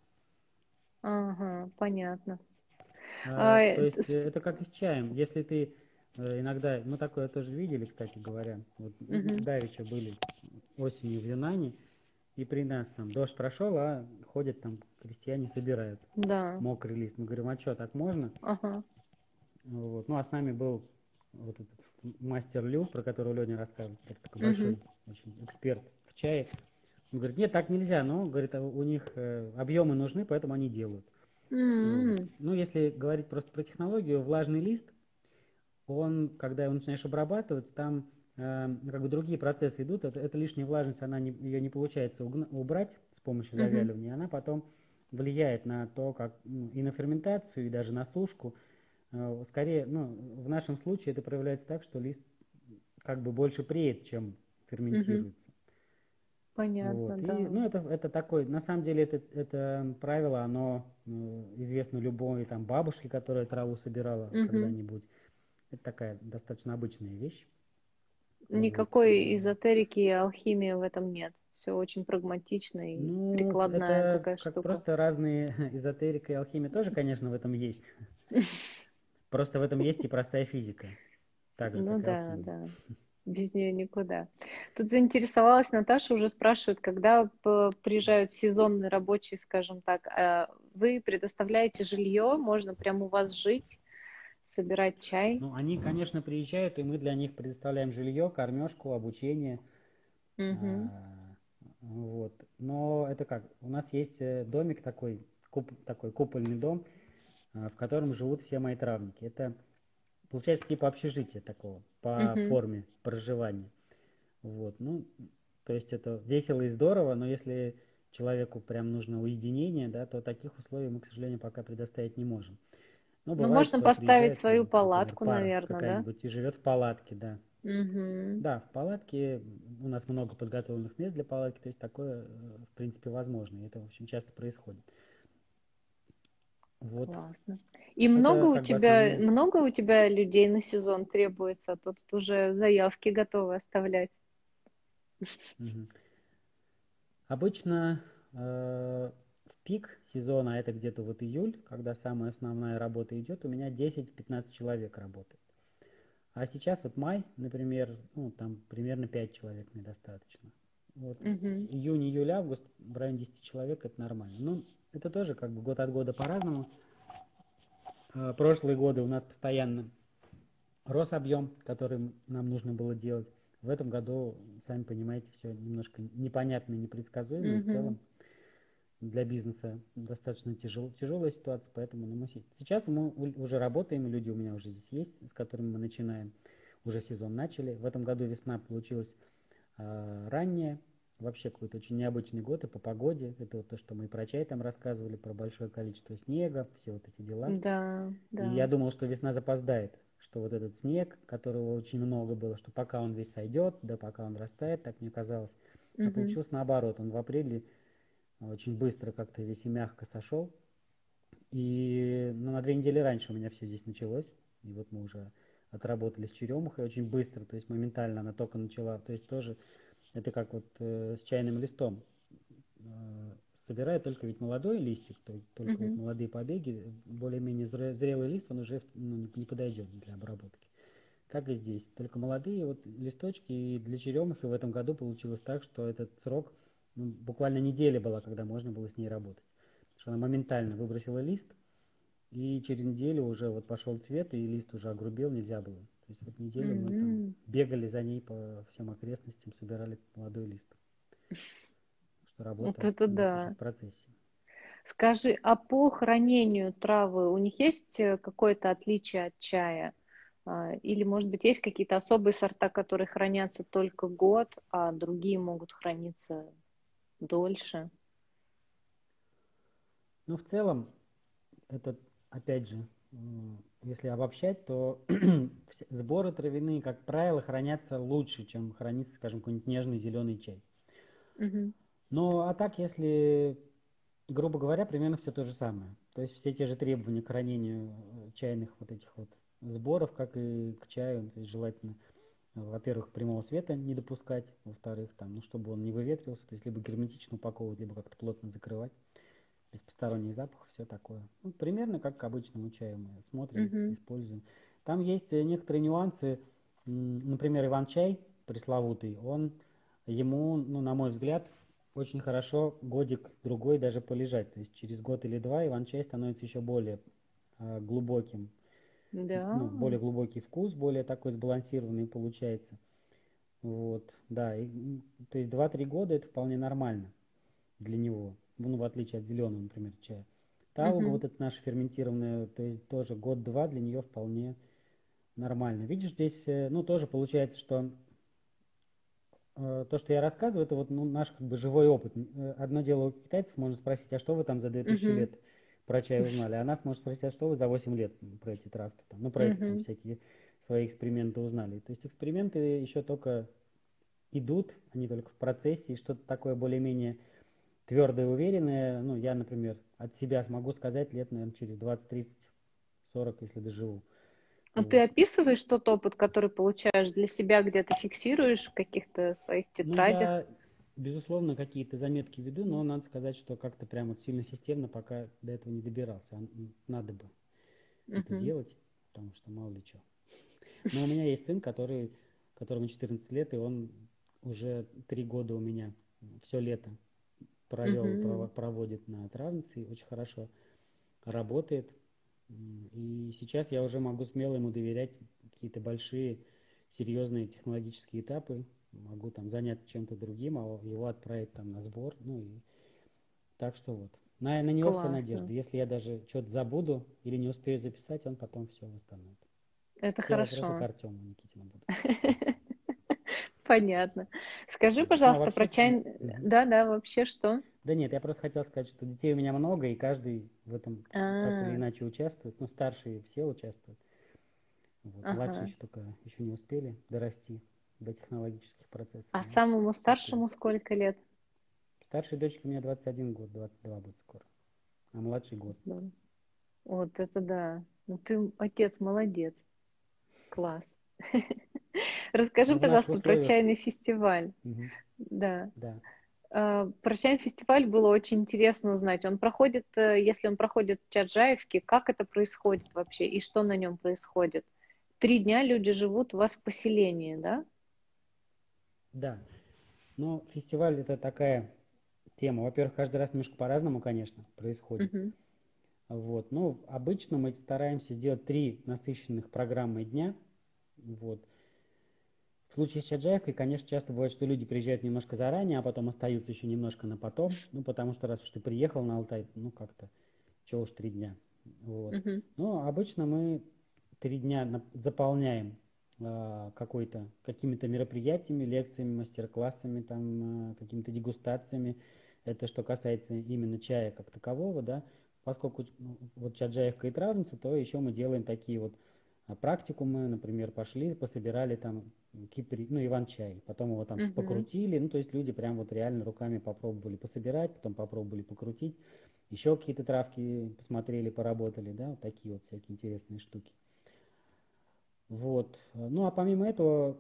Ага, понятно. То есть это как и с чаем. Если ты иногда, мы такое тоже видели, кстати говоря, вот Мгм. давеча были осенью в Юнане, и при нас там дождь прошел, а ходят там крестьяне собирают Да, мокрый лист. Мы говорим, а что, так можно? ага. Вот. Ну, а с нами был вот этот мастер Лю, про которого Леня рассказывал, это такой Мгм. большой очень эксперт в чае. Он говорит, нет, так нельзя, но, говорит, у них объемы нужны, поэтому они делают. Вот. М. Ну, если говорить просто про технологию, влажный лист, он, когда его начинаешь обрабатывать, там как бы другие процессы идут, это лишняя влажность, ее не получается убрать с помощью Мгм. завяливания, она потом влияет на то, как и на ферментацию, и даже на сушку. Скорее, в нашем случае это проявляется так, что лист как бы больше преет, чем Мгм. ферментируется. Понятно, Вот. И, да. это такой, на самом деле, это правило, оно известно любой там бабушке, которая траву собирала Мгм. когда-нибудь. Это такая достаточно обычная вещь. Вот. Никакой эзотерики и алхимии в этом нет. Все очень прагматично и прикладная Это такая как штука. просто разные эзотерика и алхимия тоже, конечно, в этом есть. Просто в этом есть и простая физика, так же, Ну как и да, алхимия. да. Без нее никуда. Тут заинтересовалась Наташа, уже спрашивает, когда приезжают сезонные рабочие, скажем так, вы предоставляете жилье, можно прямо у вас жить, собирать чай? Они, конечно, приезжают, и мы для них предоставляем жилье, кормежку, обучение. Угу, А, Вот. Но это как? У нас есть домик такой, такой купольный дом, в котором живут все мои травники. Это получается типа общежития такого по угу. форме проживания. Вот. То есть это весело и здорово, но если человеку прям нужно уединение, да, то таких условий мы, к сожалению, пока предоставить не можем. Но Ну, бывает, можно что поставить приезжает, свою например, палатку, пара наверное, да? какая-нибудь и живет в палатке, да. Угу. Да, в палатке у нас много подготовленных мест для палатки, то есть такое, в принципе, возможно. И это, в общем, часто происходит. Вот. Классно. И Это как бы основные. много у тебя людей на сезон требуется, а то тут уже заявки готовы оставлять. Мгм. Обычно в пик сезона, а это где-то вот июль, когда самая основная работа идет, у меня 10-15 человек работает. А сейчас вот май, например, там примерно 5 человек мне достаточно. Вот Угу. июнь, июль, август в районе 10 человек это нормально. Это тоже как бы год от года по-разному. Прошлые годы у нас постоянно рос объем, который нам нужно было делать. В этом году, сами понимаете, все немножко непонятно и непредсказуемо, и в Угу. целом для бизнеса достаточно тяжелая ситуация, поэтому мы сейчас мы уже работаем, люди у меня уже здесь есть, с которыми мы начинаем, уже сезон начали. В этом году весна получилась ранняя, вообще какой-то очень необычный год и по погоде. Это вот то, что мы и про чай там рассказывали, про большое количество снега, все вот эти дела. Да, И да. я думал, что весна запоздает, что вот этот снег, которого очень много было, что пока он весь сойдет, да пока он растает, так мне казалось. А Угу. получилось наоборот, он в апреле очень быстро как-то весь и мягко сошел. И на 2 недели раньше у меня все здесь началось. И вот мы уже отработали с черемухой очень быстро, то есть моментально она только начала. То есть тоже это как вот с чайным листом. Э, Собираю только ведь молодой листик, только вот Угу. молодые побеги, более-менее зрелый лист, он уже не подойдет для обработки. Так и здесь. Только молодые вот листочки, и для черемухи в этом году получилось так, что этот срок, буквально неделя была, когда можно было с ней работать. Потому что она моментально выбросила лист, и через неделю уже вот пошел цвет, и лист уже огрубел, нельзя было. То есть вот неделю мы там Угу. бегали за ней по всем окрестностям, собирали молодой лист. Что Вот работа это у нас уже в да. процессе. Скажи, а по хранению травы у них есть какое-то отличие от чая? Или, может быть, есть какие-то особые сорта, которые хранятся только год, а другие могут храниться дольше? В целом, это, опять же, если обобщать, то сборы травяные, как правило, хранятся лучше, чем хранится, скажем, какой-нибудь нежный зеленый чай. Угу. А так, если, грубо говоря, примерно все то же самое. То есть все те же требования к хранению чайных вот этих вот сборов, как и к чаю. То есть желательно, во-первых, прямого света не допускать, во-вторых, там, чтобы он не выветрился, то есть либо герметично упаковывать, либо как-то плотно закрывать, без посторонних запахов, все такое. Примерно как к обычному чаю мы смотрим, Угу. используем. Там есть некоторые нюансы. Например, Иван-чай пресловутый, ему, на мой взгляд, очень хорошо годик-другой даже полежать. То есть через год или два Иван-чай становится еще более глубоким. Да. Более глубокий вкус, более такой сбалансированный получается. Вот, да, то есть 2-3 года это вполне нормально для него, в отличие от зеленого, например, чая. Талга, Угу. вот это наша ферментированная, то есть тоже год-два для нее вполне нормально. Видишь, здесь, тоже получается, что то, что я рассказываю, это вот наш как бы живой опыт. Одно дело у китайцев можно спросить, а что вы там за 2000 Мгм. лет про чай узнали? А нас можно спросить, а что вы за 8 лет про эти травки, там, ну, про эти там Мгм. всякие свои эксперименты узнали. То есть эксперименты еще только идут, они только в процессе, и что-то такое более-менее твердое, уверенное, ну, я, например, от себя смогу сказать лет, наверное, через 20, 30, 40, если доживу. А ты Вот. описываешь тот опыт, который получаешь для себя, где-то фиксируешь в каких-то своих Ну, тетрадях? я, безусловно, какие-то заметки веду, но надо сказать, что как-то прям вот сильно системно пока до этого не добирался. Надо бы это Мгм. делать, потому что мало ли что. Но у меня есть сын, которому 14 лет, и он уже 3 года у меня все лето Мгм. проводит на травнице, и очень хорошо работает. И сейчас я уже могу смело ему доверять какие-то большие, серьезные технологические этапы. Могу там заняться чем-то другим, а его отправить там на сбор. Ну и так что вот. На него вся Классно. надежда. Если я даже что-то забуду или не успею записать, он потом все восстановит. Это Все вопросы к хорошо. Артему Никитину будут. Понятно. Скажи, Вот. Ну а пожалуйста, про вообще... чай. Мгм. Да, вообще что? Да нет, я просто хотел сказать, что детей у меня много, и каждый в этом так или А, иначе участвует. Ну, старшие все участвуют. Вот. Младшие ага. еще только еще не успели дорасти до технологических процессов. А Ну, самому успеют. старшему сколько лет? Старшей дочке у меня 21 год, 22 будет скоро, а младший год. Здорово. Вот это да. Ну ты, отец, молодец. Класс. Расскажи, Но в наших пожалуйста, про условиях, чайный фестиваль. мгм, Да. да, Про чайный фестиваль было очень интересно узнать. Он проходит, если он проходит в Чарджаевке, как это происходит вообще и что на нем происходит? 3 дня люди живут у вас в поселении, да? да. Но фестиваль это такая тема. Во-первых, каждый раз немножко по-разному, конечно, происходит. Мгм. Вот. Но обычно мы стараемся сделать 3 насыщенных программы дня. Вот. В случае с Чаджаевкой, конечно, часто бывает, что люди приезжают немножко заранее, а потом остаются еще немножко на потом. Ну, потому что раз уж ты приехал на Алтай, ну, как-то, чего уж 3 дня. Вот. Мгм. Но обычно мы 3 дня заполняем какими-то мероприятиями, лекциями, мастер-классами, там, какими-то дегустациями. Это что касается именно чая как такового, да. Поскольку вот Чаджаевка и травница, то еще мы делаем такие вот практикумы, например, пошли, пособирали там кипри, ну, иван-чай, потом его там Мгм. покрутили, ну, то есть люди прям вот реально руками попробовали пособирать, потом попробовали покрутить, еще какие-то травки посмотрели, поработали, да, вот такие вот всякие интересные штуки. Вот. Ну, а помимо этого,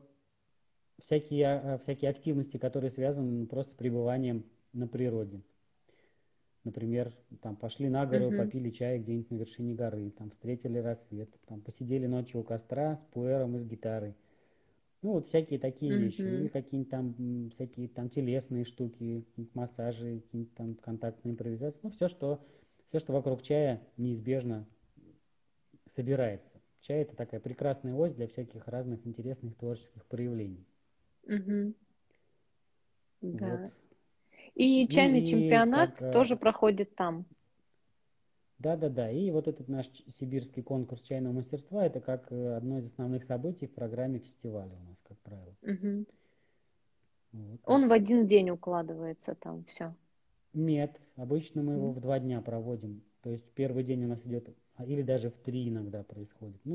всякие активности, которые связаны просто с пребыванием на природе. Например, там пошли на гору, Мгм. попили чай где-нибудь на вершине горы, там встретили рассвет, там посидели ночью у костра с пуэром и с гитарой. Ну, вот всякие такие вещи. Или Мгм. какие-нибудь там всякие там телесные штуки, какие-нибудь массажи, какие-нибудь там контактные импровизации. Ну, все, что вокруг чая неизбежно собирается. Чай это такая прекрасная ось для всяких разных интересных творческих проявлений. Мгм. Вот. Да. И Ну чайный и чемпионат тоже проходит там. да-да-да. И вот этот наш сибирский конкурс чайного мастерства, это как одно из основных событий в программе фестиваля у нас, как правило. Мгм. Вот так. Он в один день укладывается там все. Нет, обычно мы его в 2 дня проводим. То есть первый день у нас идет, или даже в 3 иногда происходит. Ну,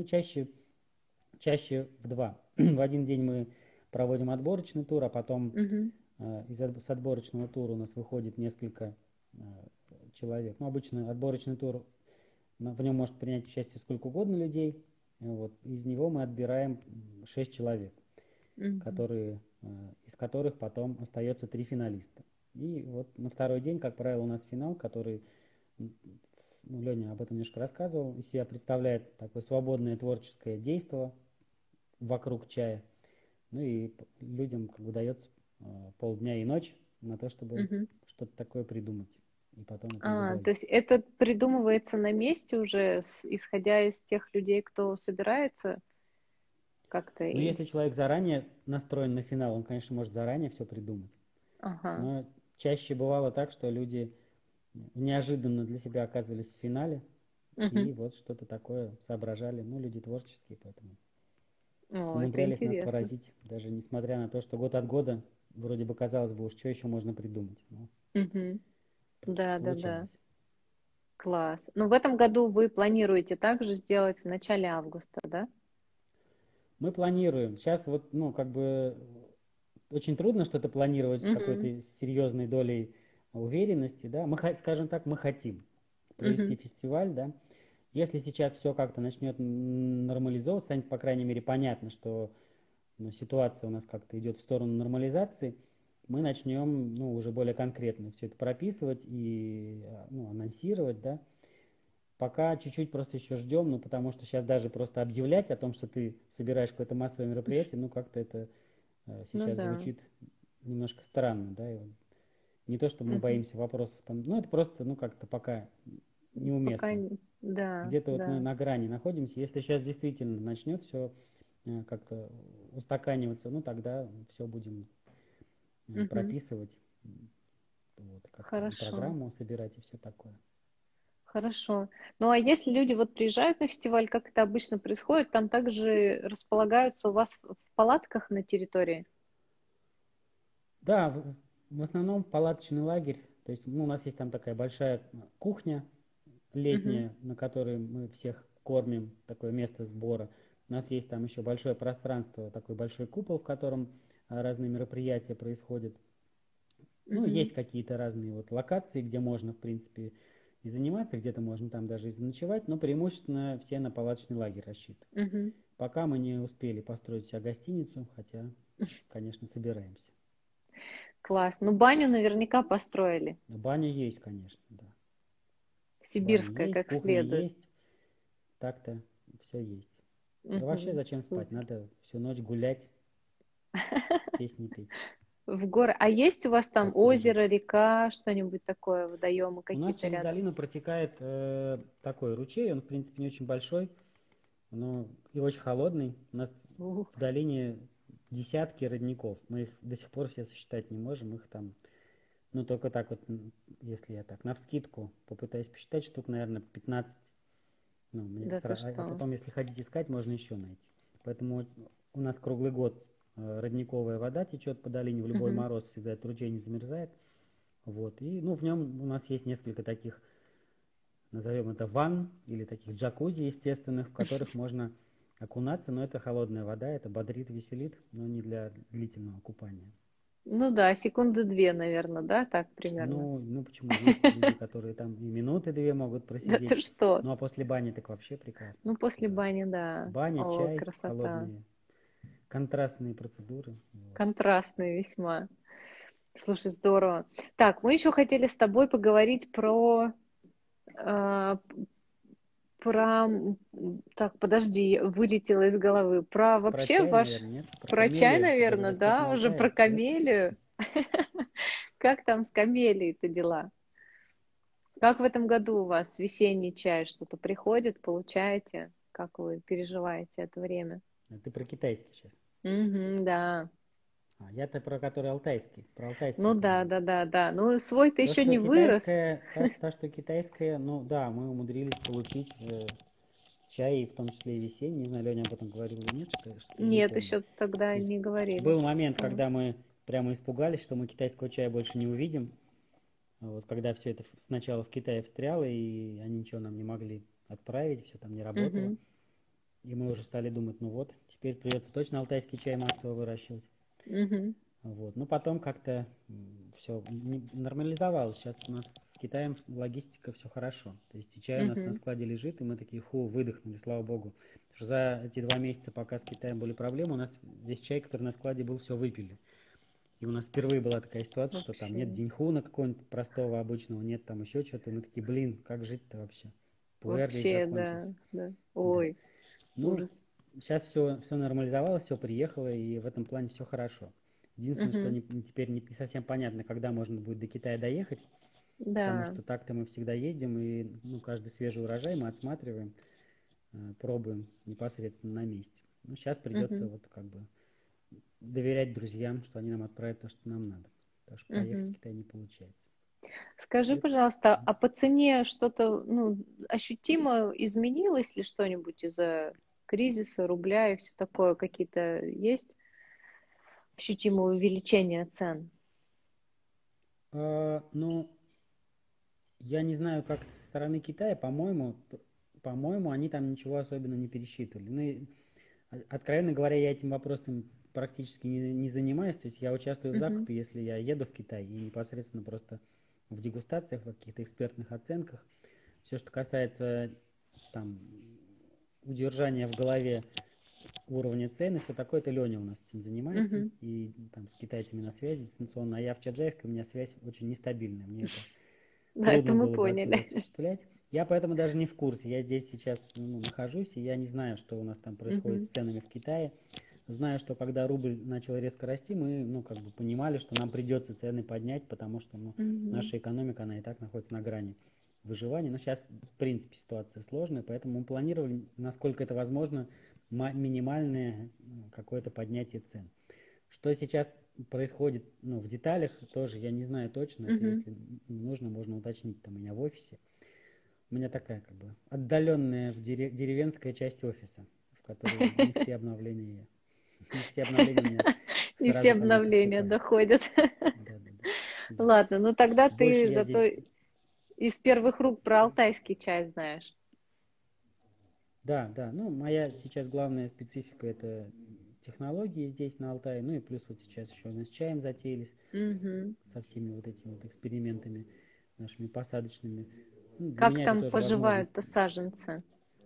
чаще в 2. В один день мы проводим отборочный тур, а потом с отборочного тура у нас выходит несколько э, человек. Ну, обычно отборочный тур, в нем может принять участие сколько угодно людей. Вот. Из него мы отбираем 6 человек, из которых потом остается 3 финалиста. И вот на второй день, как правило, у нас финал, который, ну, Леня об этом немножко рассказывал, из себя представляет такое свободное творческое действие вокруг чая. Ну и людям как бы дается полдня и ночь на то, чтобы Мгм. что-то такое придумать и потом это То изобразить. есть это придумывается на месте уже, исходя из тех людей, кто собирается как-то Но и... если человек заранее настроен на финал, он, конечно, может заранее все придумать. Ага. Но чаще бывало так, что люди неожиданно для себя оказывались в финале, Мгм. и вот что-то такое соображали. Ну, люди творческие, поэтому О, это умудрялись нас интересно. поразить, даже несмотря на то, что год от года вроде бы казалось бы, уж что еще можно придумать. Но Мгм. Да, да, да. получалось. Класс. Ну, в этом году вы планируете также сделать в начале августа, да? Мы планируем. Сейчас вот, ну, как бы очень трудно что-то планировать с Мгм. какой-то серьезной долей уверенности, да. Скажем так, мы хотим провести Мгм. фестиваль, да. Если сейчас все как-то начнет нормализовываться, станет, по крайней мере, понятно, что ну, ситуация у нас как-то идет в сторону нормализации, мы начнем, ну, уже более конкретно все это прописывать и, ну, анонсировать, да. Пока чуть-чуть просто еще ждем, ну, потому что сейчас даже просто объявлять о том, что ты собираешь какое-то массовое мероприятие, ну, как-то это Ну сейчас да. звучит немножко странно, да. И не то, что мы Мгм. боимся вопросов там, ну, это просто, ну, как-то пока Пока, неуместно. да, Где-то вот мы да. на грани находимся. Если сейчас действительно начнет все как-то устаканиваться, ну, тогда все будем Мгм. прописывать, вот, как-то и Хорошо, программу собирать и все такое. хорошо. Ну, а если люди вот приезжают на фестиваль, как это обычно происходит, там также располагаются у вас в палатках на территории? Да, в основном палаточный лагерь. То есть ну, у нас есть там такая большая кухня Мгм. летняя, на которой мы всех кормим, такое место сбора. У нас есть там еще большое пространство, такой большой купол, в котором разные мероприятия происходят. Ну, Мгм. есть какие-то разные вот локации, где можно, в принципе, и заниматься, где-то можно там даже и заночевать, но преимущественно все на палаточный лагерь рассчитаны. Мгм. Пока мы не успели построить себе гостиницу, хотя, конечно, собираемся. Класс. Ну, баню наверняка построили. Но баня есть, конечно, да. Баня Сибирская, есть, как кухня следует. есть, так-то все есть. Да вообще Мгм. зачем спать? Супер. Надо всю ночь гулять, песни петь, В горы. А есть у вас там костры озеро, жечь. река, что-нибудь такое, водоемы У нас какие-то через рядом? долину протекает такой ручей, он, в принципе, не очень большой, но и очень холодный. У нас Ух. в долине десятки родников. Мы их до сих пор все сосчитать не можем. Их там, ну, только так вот, если я так навскидку попытаюсь посчитать, штук, наверное, 15. Ну, Да ты а что? потом, если хотите искать, можно еще найти. Поэтому у нас круглый год родниковая вода течет по долине, в любой Мгм. мороз всегда этот ручей не замерзает. Вот. И, ну, в нем у нас есть несколько таких, назовем это ванн, или таких джакузи естественных, в которых можно окунаться, но это холодная вода, это бодрит, веселит, но не для длительного купания. Ну да, секунды две, наверное, да, так примерно. Ну почему? Есть люди, которые там и минуты две могут Да просидеть. ты что? Ну а после бани так вообще прекрасно. Ну, после Да. бани, да. Баня, О, чай, красота. холодные, контрастные процедуры. Вот. Контрастный весьма. Слушай, здорово. Так, мы еще хотели с тобой поговорить а, так, подожди, вылетело из головы. Про Про вообще чай, ваш, наверное, нет? Про про чай, камелию, который наверное, растет на да, уже про Алтае, нет? камелию. Как там с камелией-то дела? Как в этом году у вас весенний чай? Что-то приходит, получаете? Как вы переживаете это время? Ты про китайский сейчас. Угу, да. А я-то про который алтайский, про алтайскую Ну да, камелию. да, да, да. Ну, свой-то То, еще что не вырос. китайская, что китайская, ну да, мы умудрились получить чай, в том числе и весенний. Не знаю, Леня об этом говорил или нет, что я не Нет, помню. еще тогда То есть не говорили. был момент, М. когда мы прямо испугались, что мы китайского чая больше не увидим. Вот, когда все это сначала в Китае встряло, и они ничего нам не могли отправить, все там не работало. Мгм, И мы уже стали думать, ну вот, теперь придется точно алтайский чай массово выращивать. мгм, Вот. Но потом как-то все нормализовалось. Сейчас у нас с Китаем логистика все хорошо. То есть и чай у нас на мгм. складе лежит, и мы такие, фу, выдохнули, слава богу. Потому что за эти 2 месяца, пока с Китаем были проблемы, у нас весь чай, который на складе был, все выпили. И у нас впервые была такая ситуация, что там нет Вообще, деньхуна какого-нибудь простого, обычного, нет там еще что-то. И мы такие, блин, как жить-то вообще? Пуэр весь вообще, закончился. да, да. Да. Ой, Ну, ужас. сейчас все нормализовалось, все приехало, и в этом плане все хорошо. Единственное, что Мгм. теперь не совсем понятно, когда можно будет до Китая доехать, потому Да. что так-то мы всегда ездим, и ну, каждый свежий урожай мы отсматриваем, пробуем непосредственно на месте. Ну, сейчас придется Мгм, вот как бы доверять друзьям, что они нам отправят то, что нам надо. Потому что поехать в мгм. Китай не получается. Скажи, Это- пожалуйста, а по цене что-то, ну, ощутимо изменилось ли что-нибудь из-за кризиса, рубля и все такое? Какие-то есть ощутимое увеличение цен? Ну, я не знаю, как со стороны Китая, по-моему, они там ничего особенно не пересчитывали. Ну, и, откровенно говоря, я этим вопросом практически не занимаюсь. То есть я участвую в Мгм. закупе, если я еду в Китай, и непосредственно просто в дегустациях, в каких-то экспертных оценках. Все, что касается там удержания в голове уровня цены, все такое, это Леня у нас этим занимается, Мгм. и там с китайцами на связи дистанционно, а я в Чаджаевке, у меня связь очень нестабильная, мне это Да, это трудно мы было бы отсюда поняли. осуществлять. Я поэтому даже не в курсе, я здесь сейчас нахожусь, и я не знаю, что у нас там происходит Мгм. с ценами в Китае. Знаю, что когда рубль начал резко расти, мы, как бы понимали, что нам придется цены поднять, потому что, Мгм. наша экономика, она и так находится на грани выживания. Но сейчас, в принципе, ситуация сложная, поэтому мы планировали, насколько это возможно, минимальное какое-то поднятие цен. Что сейчас происходит, в деталях тоже я не знаю точно. Это Мгм. если нужно, можно уточнить там у меня в офисе. У меня такая как бы отдаленная деревенская часть офиса, в которой не все обновления, не все обновления у меня Не все сразу по ней обновления поступают. доходят. Да, да, да. Да. Ладно, ну тогда Больше ты я зато здесь, из первых рук про алтайский чай знаешь. да, да. Ну, моя сейчас главная специфика это технологии здесь на Алтае. Ну и плюс вот сейчас еще мы с чаем затеялись Мгм. со всеми вот этими вот экспериментами нашими посадочными. Ну, для Как меня это там тоже возможность. поживают-то саженцы?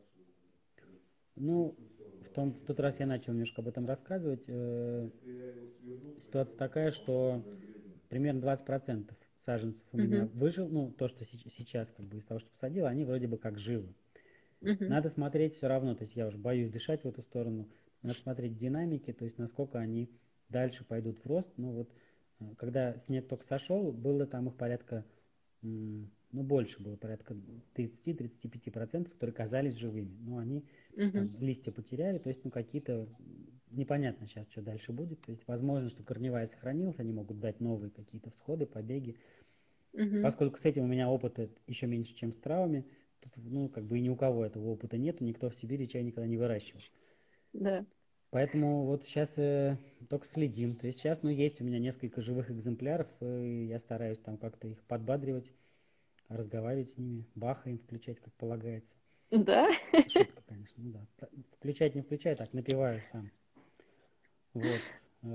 Ну, в тот раз я начал немножко об этом рассказывать. Ситуация такая, что примерно 20% саженцев у меня Мгм. выжил, то, что сейчас как бы из того, что посадил, они вроде бы как живы. Мгм. Надо смотреть все равно, то есть я уже боюсь дышать в эту сторону, надо смотреть динамики, то есть насколько они дальше пойдут в рост. Ну вот, когда снег только сошел, было там их порядка, больше было, порядка 30-35%, которые казались живыми. Но они Мгм. там листья потеряли, то есть, какие-то, непонятно сейчас, что дальше будет. То есть, возможно, что корневая сохранилась, они могут дать новые какие-то всходы, побеги. Мгм. Поскольку с этим у меня опыта еще меньше, чем с травами, как бы и ни у кого этого опыта нету, никто в Сибири чай никогда не выращивал. Да. Поэтому вот сейчас только следим. То есть сейчас, есть у меня несколько живых экземпляров, и я стараюсь там как-то их подбадривать, разговаривать с ними, баха им включать, как полагается. Да? Шутка, конечно, да. Включать не включать, так напиваю сам. Вот.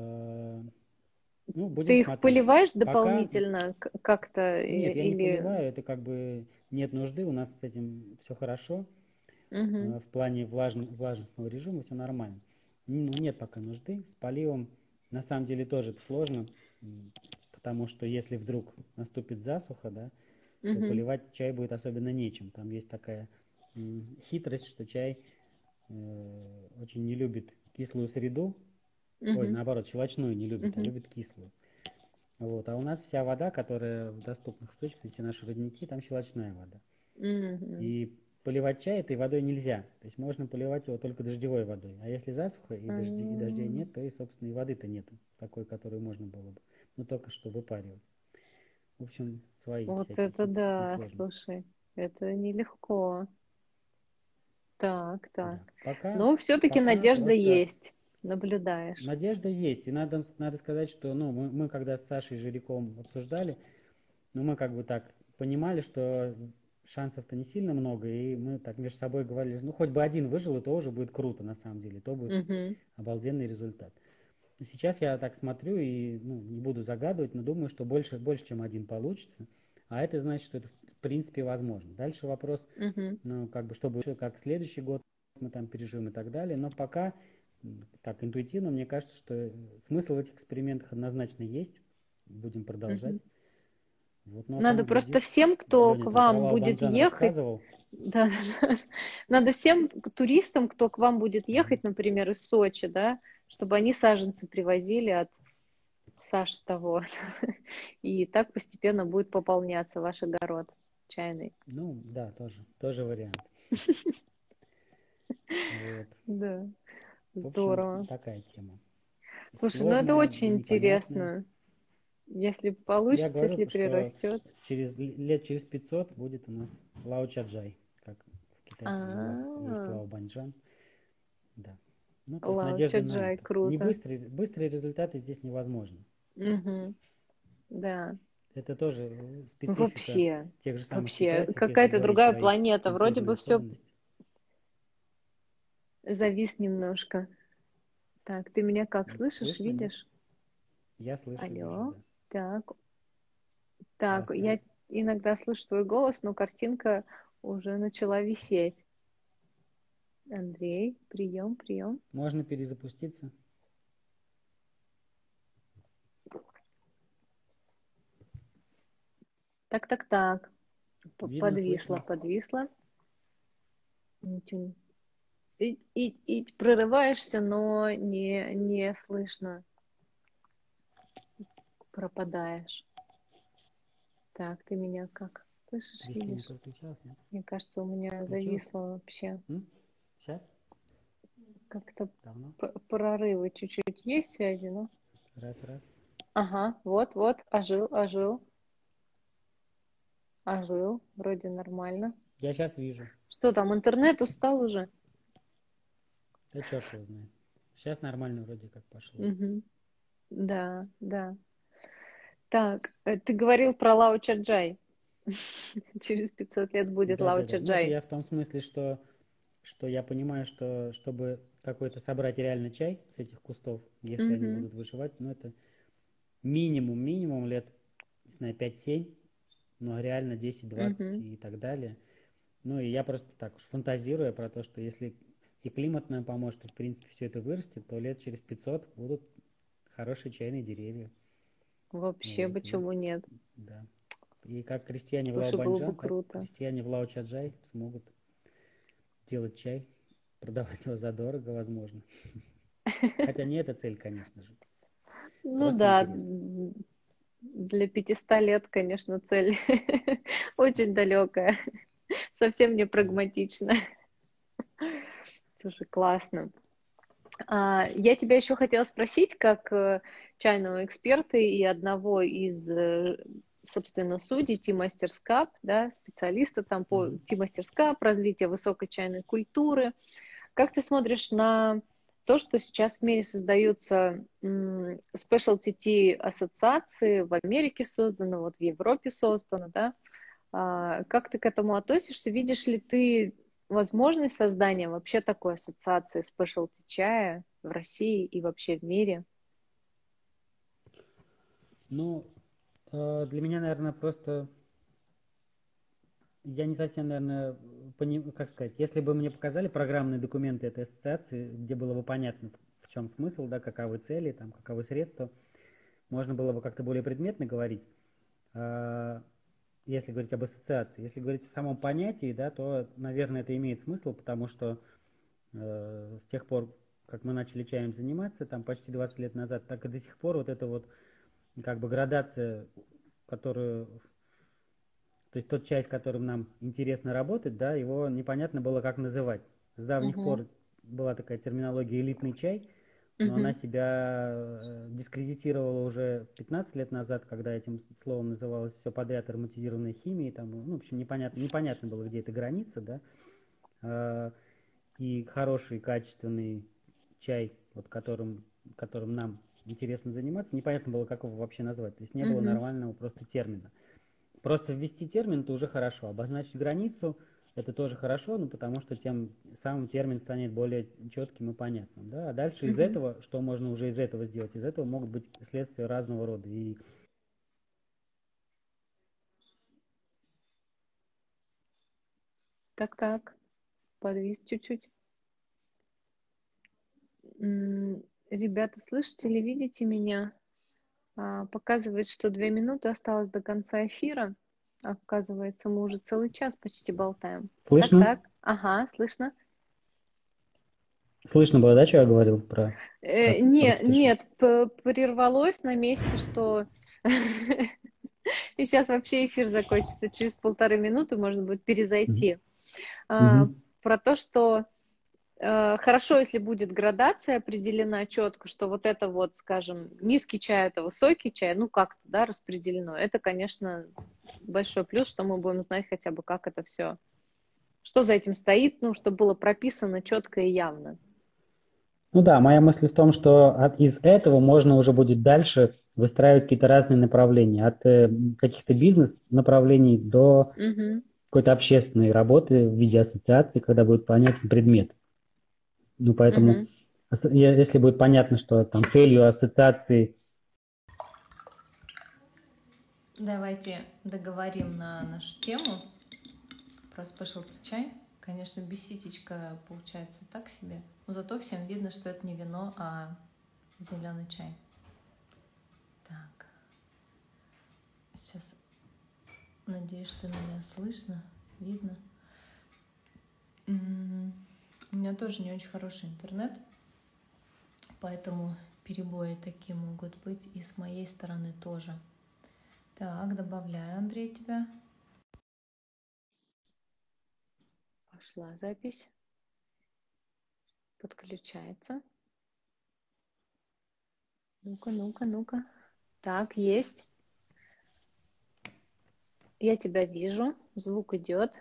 Будем Ты их смотреть. поливаешь Пока дополнительно как-то нет, я не или... поливаю, это как бы нет нужды, у нас с этим все хорошо. Мгм. В плане влажностного режима все нормально. Нет пока нужды. С поливом на самом деле тоже это сложно, потому что если вдруг наступит засуха, да, то Мгм. поливать чай будет особенно нечем. Там есть такая хитрость, что чай очень не любит кислую среду, ой, Мгм. наоборот, щелочную не любит, а Мгм. любит кислую. Вот. А у нас вся вода, которая в доступных источниках, все наши родники, там щелочная вода. Мгм. И поливать чай этой водой нельзя. То есть можно поливать его только дождевой водой. А если засуха и дождей нет, то и, собственно, и воды-то нету, такой, которую можно было бы. Только что выпаривать. В общем, свои Вот всякие это хитрости и да, сложности. слушай, это нелегко. Так, так. Да. Пока, Но все-таки пока надежда просто есть, наблюдаешь. надежда есть. И надо сказать, что мы когда с Сашей Жиряком обсуждали, мы как бы так понимали, что шансов-то не сильно много, и мы так между собой говорили, хоть бы один выжил, и то уже будет круто на самом деле, то будет Мгм. обалденный результат. Но сейчас я так смотрю и не буду загадывать, но думаю, что больше, чем один получится, а это значит, что это в принципе возможно. Дальше вопрос, Мгм. как бы, чтобы как следующий год мы там переживем и так далее, но пока так интуитивно мне кажется, что смысл в этих экспериментах однозначно есть, будем продолжать. Мгм. Вот, ну а Надо там, просто глядишь, всем, кто Леня к там про вам будет Лаобанджан ехать, рассказывал. да, надо всем туристам, кто к вам будет Мгм. ехать, например, из Сочи, да, чтобы они саженцы привозили от Саши того. И так постепенно будет пополняться ваш огород чайный. Да, тоже вариант. Вот. Да, В общем, здорово. такая тема. Слушай, ну это Сложная, очень непонятная. интересно. Если Я получится, говорю, если что прирастет. через 500 будет у нас Лао Чаджай, как в китайских бумагах есть А, Лао Баньджан. Да. Ну, то есть Лао надежда на Чаджай, это. Не круто. быстрые результаты здесь невозможны. Угу, да. Это тоже специфика Вообще, тех же самых вообще, китайцев, если какая-то говорить другая про их планета. Вроде бы культурные все особенности. завис немножко. Так, ты меня как слышишь, Слышно, нет? видишь? Я слышу, вижу, Алло. да. Так, так, Раз, я раз. иногда слышу твой голос, но картинка уже начала висеть. Андрей, прием, прием. Можно перезапуститься. Так, так, так. Видно, Подвисла, слышно. подвисла. Ничего. И прорываешься, но не слышно. Пропадаешь. Так, ты меня как слышишь, Вести не видишь? подключалось, нет? Мне кажется, у меня Включилось? зависло вообще. Сейчас? Как-то Давно? прорывы чуть-чуть есть связи, но... Раз, раз. Ага, вот, ожил, вроде нормально. Я сейчас вижу. Что там, интернет устал уже? Да черт его знает. Сейчас нормально вроде как пошло. Угу. Да, да. Так, ты говорил про Лао Чаджай. Через 500 лет будет Да, Лао да, да. Ну, это Чаджай. я в том смысле, что я понимаю, что чтобы какой-то собрать реально чай с этих кустов, если они Угу, будут выживать, ну, это минимум лет, не знаю, 5-7, но реально 10-20 угу. и так далее. Ну, и я просто так уж фантазирую про то, что если и климат нам поможет, и, в принципе, все это вырастет, то лет через 500 будут хорошие чайные деревья. Вообще, Вот, и, почему нет? да. И как крестьяне в Слушай, было бы Лао-Банджан, так круто. крестьяне в Лао-Чаджай смогут делать чай, продавать его задорого, возможно. Хотя не эта цель, конечно же. Ну Просто да, интересно. для 500 лет, конечно, цель очень далекая, совсем не Да. прагматичная. Слушай, классно. Я тебя еще хотела спросить, как чайного эксперта и одного из, собственно, судей Tea-Masters Cup, да, специалиста там по Мгм. Tea-Masters Cup, развитию высокой чайной культуры. Как ты смотришь на то, что сейчас в мире создаются specialty tea ассоциации, в Америке создано, вот в Европе создано, да? Как ты к этому относишься? Видишь ли ты возможность создания вообще такой ассоциации specialty чая в России и вообще в мире? Ну, для меня, наверное, просто я не совсем, наверное, как сказать, если бы мне показали программные документы этой ассоциации, где было бы понятно, в чем смысл, да, каковы цели, там, каковы средства, можно было бы как-то более предметно говорить. А, если говорить об ассоциации. Если говорить о самом понятии, да, то, наверное, это имеет смысл, потому что с тех пор, как мы начали чаем заниматься, там почти 20 лет назад, так и до сих пор вот эта вот как бы градация, которую, то есть тот чай, с которым нам интересно работать, да, его непонятно было, как называть. С давних Угу, пор была такая терминология элитный чай, но она угу, себя дискредитировала уже 15 лет назад, когда этим словом называлось все подряд ароматизированной химией, там, ну, в общем, непонятно было, где эта граница, да, и хороший, качественный чай, вот которым нам интересно заниматься, непонятно было, как его вообще назвать, то есть не было угу. нормального просто термина. Просто ввести термин это уже хорошо, обозначить границу это тоже хорошо, ну потому что тем самым термин станет более четким и понятным. Да? А дальше из Угу. этого, что можно уже из этого сделать? Из этого могут быть следствия разного рода. И Так, подвис чуть-чуть. Ребята, слышите или видите меня? Показывает, что 2 минуты осталось до конца эфира. Оказывается, мы уже целый час почти болтаем. слышно? Так. Ага, слышно. Слышно было, да, что я говорил про Не, русский? нет, прервалось на месте, что и сейчас вообще эфир закончится через 1,5 минуты, можно будет Мгм. перезайти. А, Мгм. Про то, что хорошо, если будет градация определена четко, что вот это вот, скажем, низкий чай, это высокий чай, ну как-то, да, распределено. Это, конечно, большой плюс, что мы будем знать хотя бы, как это все, что за этим стоит, ну, чтобы было прописано четко и явно. Ну да, моя мысль в том, что из этого можно уже будет дальше выстраивать какие-то разные направления, от каких-то бизнес-направлений до Мгм. какой-то общественной работы в виде ассоциации, когда будет понятен предмет. Ну, поэтому, Мгм. если будет понятно, что там целью ассоциации... Давайте договорим на нашу тему про спешлти чай. Конечно, беседечка получается так себе, но зато всем видно, что это не вино, а зеленый чай. Так, сейчас надеюсь, что меня слышно, видно. У меня тоже не очень хороший интернет, поэтому перебои такие могут быть и с моей стороны тоже. Так, добавляю, Андрей, тебя. Пошла запись. Подключается. Ну-ка, ну-ка, ну-ка. Так, есть. Я тебя вижу. Звук идет.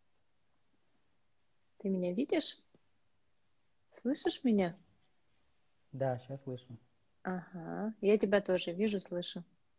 Ты меня видишь? Слышишь меня? Да, сейчас слышу. Ага. Я тебя тоже вижу, слышу.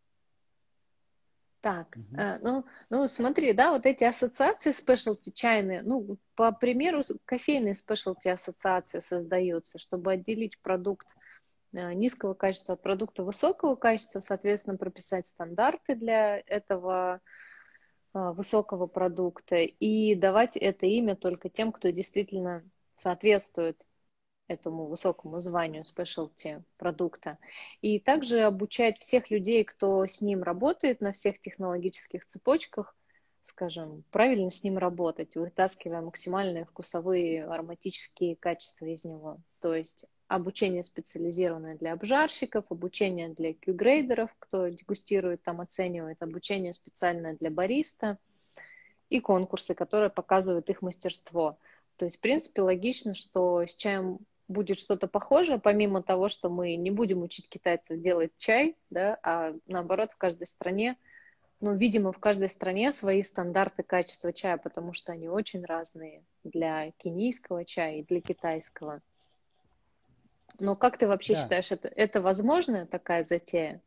Так, Мгм. ну смотри, да, вот эти ассоциации спешлти чайные, ну, по примеру, кофейные спешлти ассоциации создаются, чтобы отделить продукт низкого качества от продукта высокого качества, соответственно, прописать стандарты для этого высокого продукта и давать это имя только тем, кто действительно соответствует этому высокому званию спешлти продукта. И также обучать всех людей, кто с ним работает на всех технологических цепочках, скажем, правильно с ним работать, вытаскивая максимальные вкусовые ароматические качества из него. То есть обучение специализированное для обжарщиков, обучение для Q-грейдеров, кто дегустирует, там оценивает, обучение специальное для бариста и конкурсы, которые показывают их мастерство. То есть, в принципе, логично, что с чаем будет что-то похожее, помимо того, что мы не будем учить китайцев делать чай, да, а наоборот, в каждой стране, ну, видимо, в каждой стране свои стандарты качества чая, потому что они очень разные для кенийского чая и для китайского. Но как ты вообще Да, считаешь, это возможная такая затея?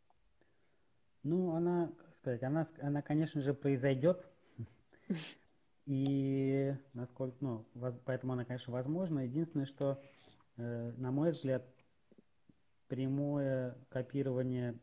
ну она, как сказать, она, конечно же, произойдет, и насколько, ну, поэтому она, конечно, возможна. Единственное, что, на мой взгляд, прямое копирование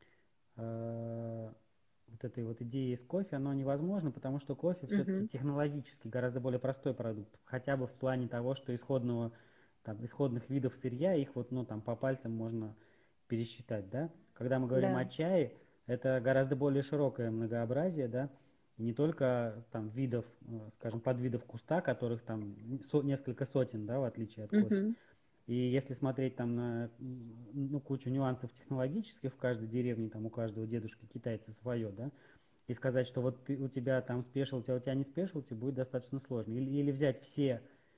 вот этой вот идеи из кофе, оно невозможно, потому что кофе все-таки Мгм. технологически гораздо более простой продукт, хотя бы в плане того, что исходных видов сырья, их вот, ну, там, по пальцам можно пересчитать, да. Когда мы говорим о Да. чае, это гораздо более широкое многообразие, да, и не только там видов, скажем, подвидов куста, которых там несколько сотен, да, в отличие от кофе. Мгм. И если смотреть там на, ну, кучу нюансов технологических в каждой деревне, там у каждого дедушки китайца свое, да, и сказать, что вот у тебя там спешилти, а у тебя не спешилти, будет достаточно сложно. Или взять все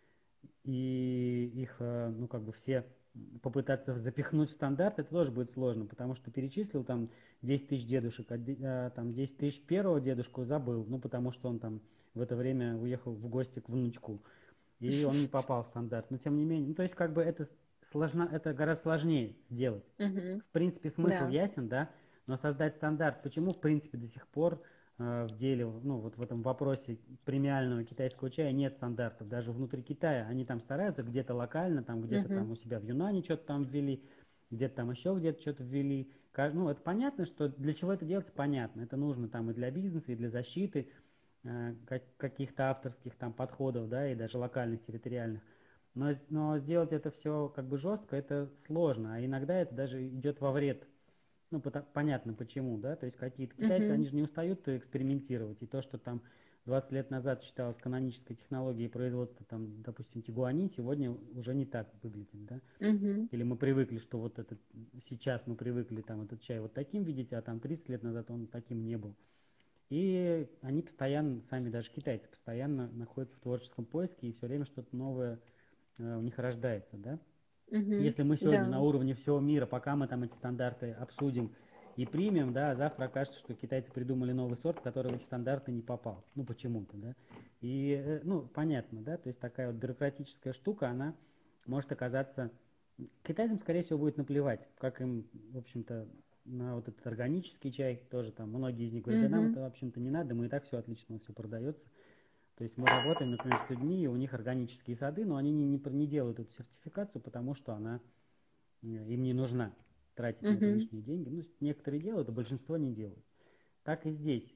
и их, ну, как бы все попытаться запихнуть в стандарт, это тоже будет сложно, потому что перечислил там 10 тысяч дедушек, там 10 тысяч первого дедушку забыл, ну, потому что он там в это время уехал в гости к внучку, и он не попал в стандарт. Но тем не менее, ну, то есть как бы это гораздо сложнее сделать. Мгм. В принципе, смысл Да. ясен, да, но создать стандарт, почему, в принципе, до сих пор в деле, ну, вот в этом вопросе премиального китайского чая нет стандартов, даже внутри Китая. Они там стараются где-то локально, там где-то Мгм. там у себя в Юнане что-то там ввели, где-то там еще где-то что-то ввели. Ну, это понятно, что для чего это делается, понятно. Это нужно там и для бизнеса, и для защиты каких-то авторских там подходов, да, и даже локальных, территориальных. Но сделать это все как бы жестко, это сложно, а иногда это даже идет во вред. Ну, понятно почему, да, то есть какие-то китайцы, Мгм. они же не устают экспериментировать, и то, что там 20 лет назад считалось канонической технологией производства, там, допустим, тигуани, сегодня уже не так выглядит, да. Мгм. Или мы привыкли, что вот этот, сейчас мы привыкли там этот чай вот таким видеть, а там 30 лет назад он таким не был. И они постоянно, сами даже китайцы, постоянно находятся в творческом поиске, и все время что-то новое у них рождается, да. Мгм. Если мы сегодня на Да. уровне всего мира, пока мы там эти стандарты обсудим и примем, да, а завтра окажется, что китайцы придумали новый сорт, который в эти стандарты не попал, ну почему-то, да. И, ну, понятно, да, то есть такая вот бюрократическая штука, она может оказаться Китайцам, скорее всего, будет наплевать, как им, в общем-то, на вот этот органический чай тоже там. Многие из них говорят, да нам Мгм. это, в общем-то, не надо, мы и так все отлично, все продается. То есть мы работаем, например, с людьми, и у них органические сады, но они не делают эту сертификацию, потому что она им не нужна. Тратить на это Мгм. лишние деньги. Ну, некоторые делают, а большинство не делают. Так и здесь.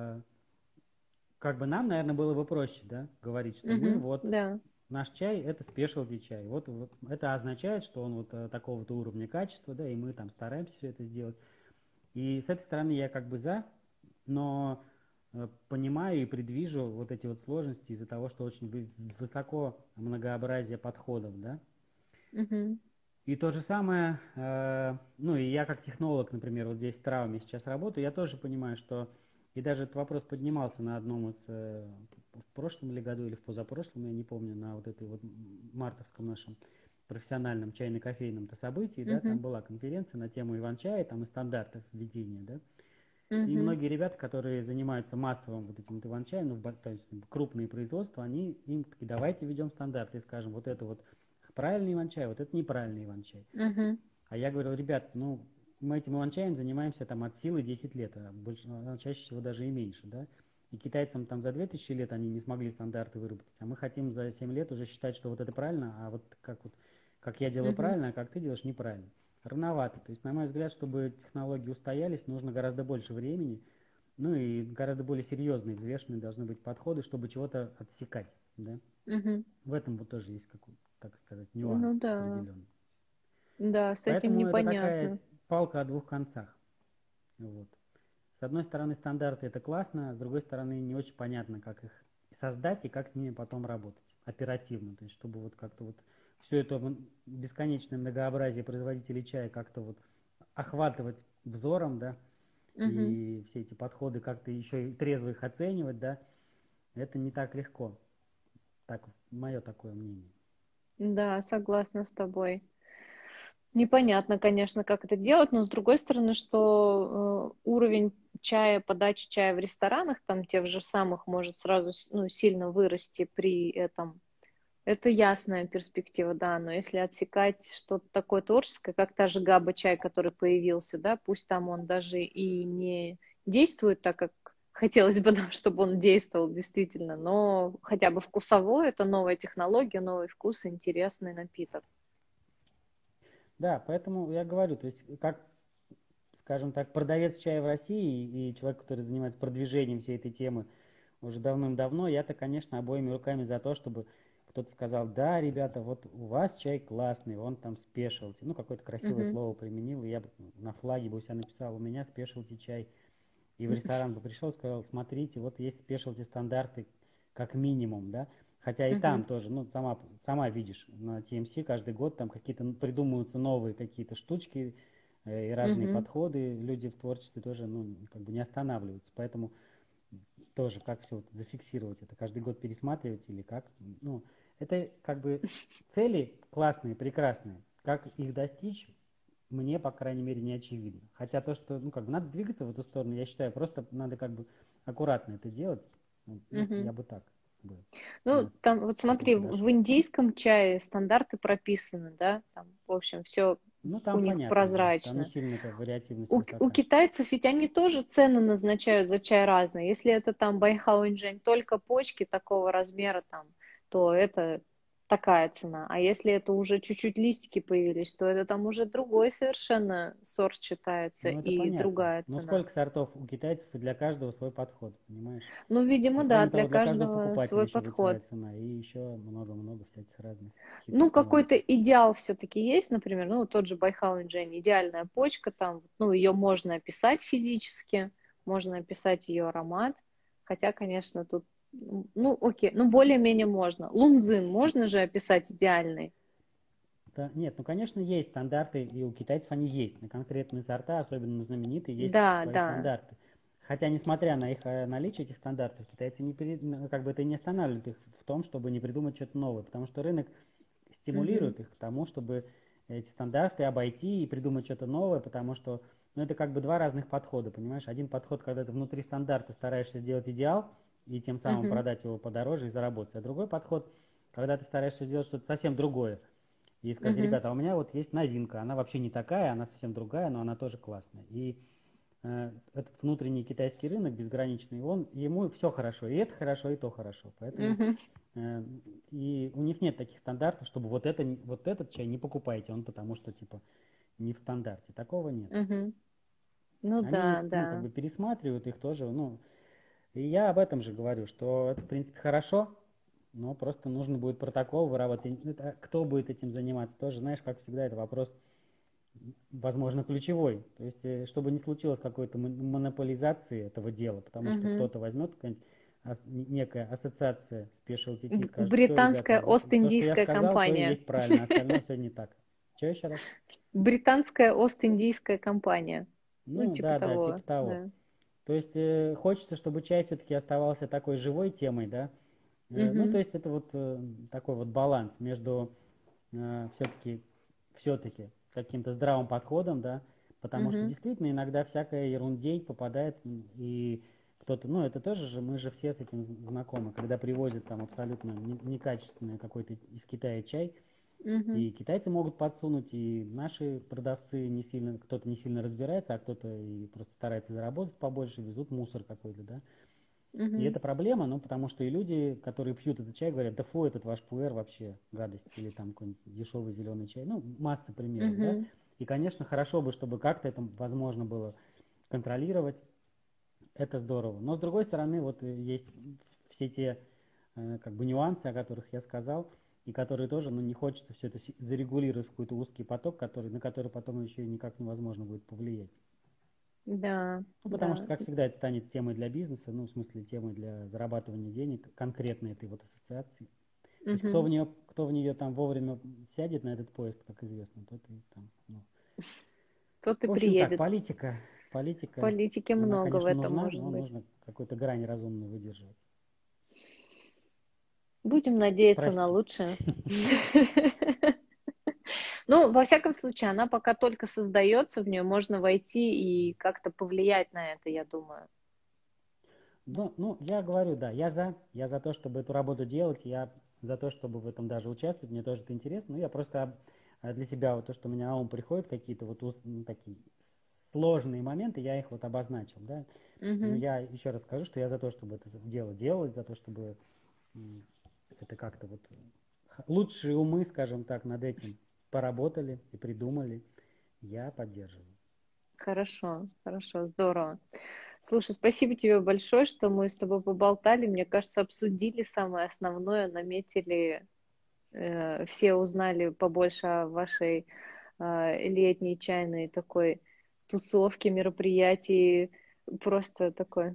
Как бы нам, наверное, было бы проще, да, говорить, что мы Мгм. вот Да. наш чай это спешлти чай. Вот это означает, что он вот такого-то уровня качества, да, и мы там стараемся все это сделать. И с этой стороны я как бы за, но понимаю и предвижу вот эти вот сложности из-за того, что очень высоко многообразие подходов, да. Мгм. И то же самое, ну и я как технолог, например, вот здесь в Трауме сейчас работаю, я тоже понимаю, что, и даже этот вопрос поднимался на одном из, в прошлом ли году или в позапрошлом, я не помню, на вот этой вот мартовском нашем профессиональном чайно-кофейном-то событии, да, там Мгм. была конференция на тему иван-чая, там и стандартов введения, да, и Мгм. многие ребята, которые занимаются массовым вот этим вот иван-чаем, ну, то есть крупные производства, они им таки давайте введем стандарты и скажем, вот это вот правильный иван-чай, вот это неправильный иван-чай. Мгм. А я говорил, ребят, ну, мы этим иван-чаем занимаемся там от силы 10 лет, а чаще всего даже и меньше, да. И китайцам там за 2000 лет они не смогли стандарты выработать, а мы хотим за 7 лет уже считать, что вот это правильно, а вот как я делаю Мгм. правильно, а как ты делаешь неправильно. Рановато. То есть, на мой взгляд, чтобы технологии устоялись, нужно гораздо больше времени, ну и гораздо более серьезные, взвешенные должны быть подходы, чтобы чего-то отсекать, да. Мгм. В этом вот тоже есть какой-то, так сказать, нюанс Ну да. определенный. Да, с этим Поэтому это такая непонятно. палка о двух концах. Вот. С одной стороны, стандарты это классно, а с другой стороны, не очень понятно, как их создать и как с ними потом работать оперативно. То есть, чтобы вот как-то вот все это бесконечное многообразие производителей чая как-то вот охватывать взором, да, Мгм. и все эти подходы как-то еще и трезво их оценивать, да, это не так легко. Так, мое такое мнение. Да, согласна с тобой. Непонятно, конечно, как это делать, но с другой стороны, что уровень чая, подачи чая в ресторанах, там тех же самых, может сразу ну, сильно вырасти при этом. Это ясная перспектива, да, но если отсекать что-то такое творческое, как та же габа чай, который появился, да, пусть там он даже и не действует так, как хотелось бы нам, чтобы он действовал действительно, но хотя бы вкусовой, это новая технология, новый вкус, интересный напиток. Да, поэтому я говорю, то есть как, скажем так, продавец чая в России и человек, который занимается продвижением всей этой темы уже давным-давно, я-то, конечно, обоими руками за то, чтобы кто-то сказал, да, ребята, вот у вас чай классный, он там спешалти, ну, какое-то красивое Мгм. слово применил, и я бы на флаге бы у себя написал, у меня спешалти чай, и в ресторан бы пришел, сказал, смотрите, вот есть спешалти стандарты, как минимум, да, хотя и там Мгм. тоже, ну, сама видишь, на TMC каждый год там какие-то придумываются новые какие-то штучки и разные Мгм. подходы, люди в творчестве тоже, ну, как бы не останавливаются, поэтому тоже как все вот зафиксировать это, каждый год пересматривать или как, ну, это как бы цели классные, прекрасные, как их достичь, мне, по крайней мере, не очевидно. Хотя то, что, ну, как бы надо двигаться в эту сторону, я считаю, просто надо как бы аккуратно это делать. Ну, Мгм. я бы так бы Ну, там, вот к этому смотри, в подошел. индийском чае стандарты прописаны, да, там, в общем, все Ну, у там них понятно, да. Там не прозрачно. сильно-то вариативность У высока. китайцев ведь они тоже цены назначают за чай разные. Если это там байхао инжень, только почки такого размера там, то это такая цена. А если это уже чуть-чуть листики появились, то это там уже другой совершенно сорт считается Ну, это и понятно. другая Но цена. сколько сортов у китайцев, и для каждого свой подход, понимаешь? Ну, И видимо, да, кроме для того, для каждого каждого покупателя свой еще будет своя подход. цена. И еще много-много всяких разных Ну, хитрых какой-то нюансов. идеал все-таки есть, например, ну, тот же Байхау Инжень, идеальная почка, там, ну, ее можно описать физически, можно описать ее аромат, хотя, конечно, тут, ну, окей, ну, более-менее можно. Лунзин можно же описать идеальный? Да, нет, ну, конечно, есть стандарты, и у китайцев они есть. На конкретные сорта, особенно на знаменитые, есть Да, свои да. стандарты. Хотя, несмотря на их наличие этих стандартов, китайцы как бы это не останавливает их в том, чтобы не придумать что-то новое, потому что рынок Мгм, стимулирует их к тому, чтобы эти стандарты обойти и придумать что-то новое, потому что ну, это как бы два разных подхода, понимаешь? Один подход, когда ты внутри стандарта стараешься сделать идеал и тем самым мгм, продать его подороже и заработать, а другой подход, когда ты стараешься сделать что-то совсем другое, и сказать, ребята, а у меня вот есть новинка, она вообще не такая, она совсем другая, но она тоже классная. И этот внутренний китайский рынок безграничный, ему все хорошо, и это хорошо, и то хорошо. Поэтому и у них нет таких стандартов, чтобы вот этот чай не покупайте, он потому что типа не в стандарте. Такого нет. Ну Они, да. как бы пересматривают их тоже, и я об этом же говорю, что это, в принципе, хорошо, но просто нужно будет протокол выработать. Кто будет этим заниматься, тоже, знаешь, как всегда, это вопрос, возможно, ключевой. То есть, чтобы не случилось какой-то монополизации этого дела, потому что кто-то возьмет, некая ассоциация Specialty Tea, скажет, все, Британская ребята, то, что я Ост-Индийская сказал, то и компания. есть правильно, остальное все не так. Что еще раз? Британская Ост-Индийская компания. Ну, типа Да, того, типа того. да. То есть хочется, чтобы чай все-таки оставался такой живой темой, да. Ну, то есть это вот такой вот баланс между все-таки каким-то здравым подходом, да, потому что действительно иногда всякая ерундень попадает, и кто-то, это тоже же, мы же все с этим знакомы, когда привозят там абсолютно некачественный какой-то из Китая чай, и китайцы могут подсунуть, и наши продавцы кто-то не сильно разбирается, а кто-то и просто старается заработать побольше, везут мусор какой-то, да. И это проблема, потому что и люди, которые пьют этот чай, говорят, да фу, этот ваш пуэр вообще гадость, или там какой-нибудь дешевый зеленый чай, масса примеров, да. И, конечно, хорошо бы, чтобы как-то это возможно было контролировать, это здорово. Но, с другой стороны, вот есть все те как бы нюансы, о которых я сказал, и которые тоже, не хочется все это зарегулировать в какой-то узкий поток, на который потом еще никак невозможно будет повлиять. Да, Потому что, как всегда, это станет темой для бизнеса, в смысле темой для зарабатывания денег конкретно этой вот ассоциации. То есть кто в нее там вовремя сядет на этот поезд, как известно, тот и там, Тот и В общем так, приедет. политика, Политики она, много в конечно, этом нужна, может но быть. нужно какую-то грань разумную выдерживать. Будем надеяться на Прости. лучшее. Ну, во всяком случае, она пока только создается, в нее можно войти и как-то повлиять на это, я думаю. Я говорю, да, я за то, чтобы эту работу делать, я за то, чтобы в этом даже участвовать, мне тоже это интересно, я просто для себя вот то, что у меня на ум приходит, какие-то вот такие сложные моменты, я их вот обозначил, да. Но я еще раз скажу, что я за то, чтобы это дело делалось, за то, чтобы это как-то вот лучшие умы, скажем так, над этим поработали и придумали, я поддерживаю. Хорошо, здорово. Слушай, спасибо тебе большое, что мы с тобой поболтали. Мне кажется, обсудили самое основное, наметили, все узнали побольше о вашей летней чайной такой тусовке, мероприятии. Просто такой.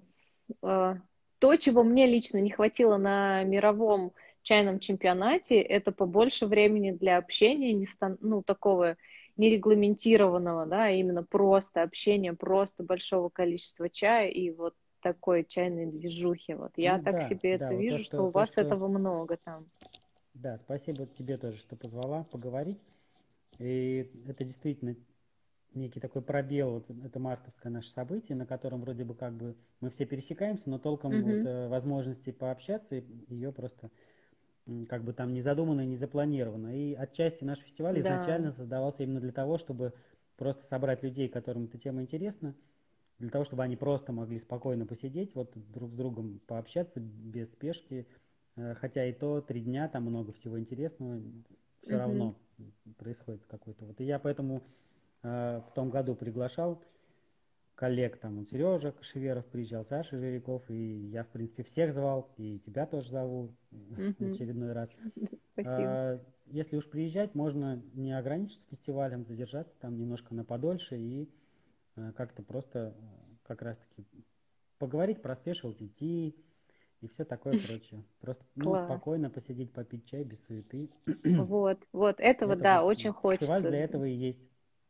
То, чего мне лично не хватило на мировом чайном чемпионате, это побольше времени для общения, такого нерегламентированного, да, именно просто общение, просто большого количества чая и вот такой чайной движухи. Вот я так себе это вот вижу, что у вас этого много там. Да, спасибо тебе тоже, что позвала поговорить. И это действительно некий такой пробел, вот это мартовское наше событие, на котором вроде бы как бы мы все пересекаемся, но толком возможности пообщаться, ее просто как бы там не задумано и не запланировано. И отчасти наш фестиваль изначально создавался именно для того, чтобы просто собрать людей, которым эта тема интересна, для того, чтобы они просто могли спокойно посидеть, вот друг с другом пообщаться без спешки, хотя и то 3 дня, там много всего интересного, все равно происходит какой-то. Вот и я поэтому в том году приглашал коллег, там вот Сережа Кашеверов приезжал, Саша Жиряков, и я, в принципе, всех звал, и тебя тоже зову в очередной раз. Спасибо. Если уж приезжать, можно не ограничиться фестивалем, задержаться там немножко на подольше и как-то просто как раз-таки поговорить про specialty tea и все такое прочее. Просто спокойно посидеть, попить чай без суеты. Вот, этого, да, очень хочется. Фестиваль для этого и есть.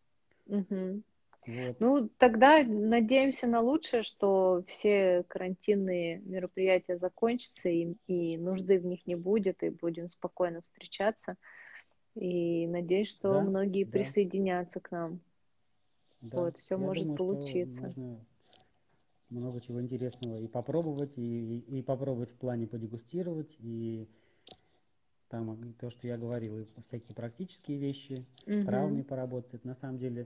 Вот. Ну, тогда надеемся на лучшее, что все карантинные мероприятия закончатся, и нужды в них не будет, и будем спокойно встречаться. И надеюсь, что многие присоединятся к нам. Да, вот, все может думаю, получиться. Что можно много чего интересного и попробовать, и попробовать в плане подегустировать, и там то, что я говорил, и всякие практические вещи, с травмами поработать. Это на самом деле,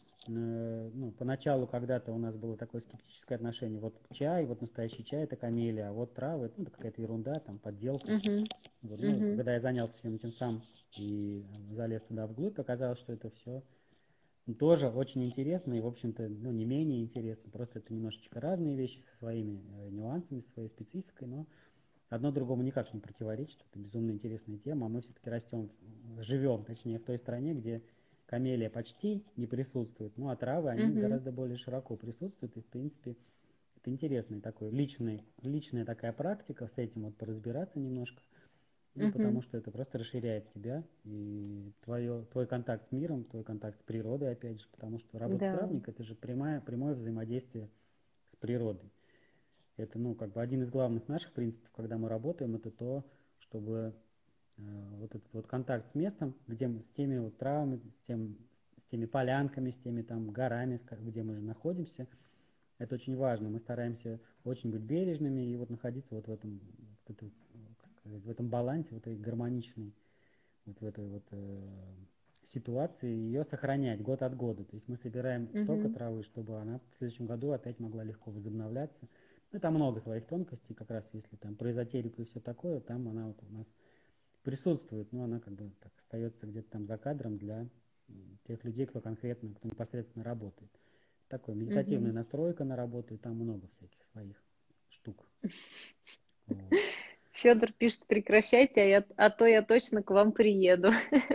ну, поначалу когда-то у нас было такое скептическое отношение. Вот чай, вот настоящий чай — это камелия, а вот травы — это, ну, какая-то ерунда, там, подделка. Вот, ну, когда я занялся всем этим сам и залез туда вглубь, оказалось, что это все тоже очень интересно и, в общем-то, ну, не менее интересно. Просто это немножечко разные вещи со своими нюансами, со своей спецификой, но одно другому никак не противоречит. Это безумно интересная тема, а мы все-таки растем, живем, точнее, в той стране, где камелия почти не присутствует, ну, а травы, они гораздо более широко присутствуют, и, в принципе, это интересная такой личная такая практика, с этим вот поразбираться немножко. Ну, потому что это просто расширяет тебя и твой контакт с миром, твой контакт с природой, опять же, потому что работа травника — это же прямое взаимодействие с природой. Это, ну, как бы один из главных наших принципов, когда мы работаем, это то, чтобы вот этот вот контакт с местом, где мы, с теми вот травами, с теми полянками, с теми там горами, где мы же находимся, это очень важно. Мы стараемся очень быть бережными и вот находиться вот в этом, как сказать, в этом балансе, в этой гармоничной, вот в этой вот ситуации, ее сохранять год от года. То есть мы собираем столько травы, чтобы она в следующем году опять могла легко возобновляться. Ну, там много своих тонкостей, как раз если там про эзотерику и все такое, там она вот у нас присутствует, но она как бы так остается где-то там за кадром для тех людей, кто конкретно, кто непосредственно работает. Такой медитативная настройка на работу, и там много всяких своих штук. Вот. Федор пишет: прекращайте, а то я точно к вам приеду.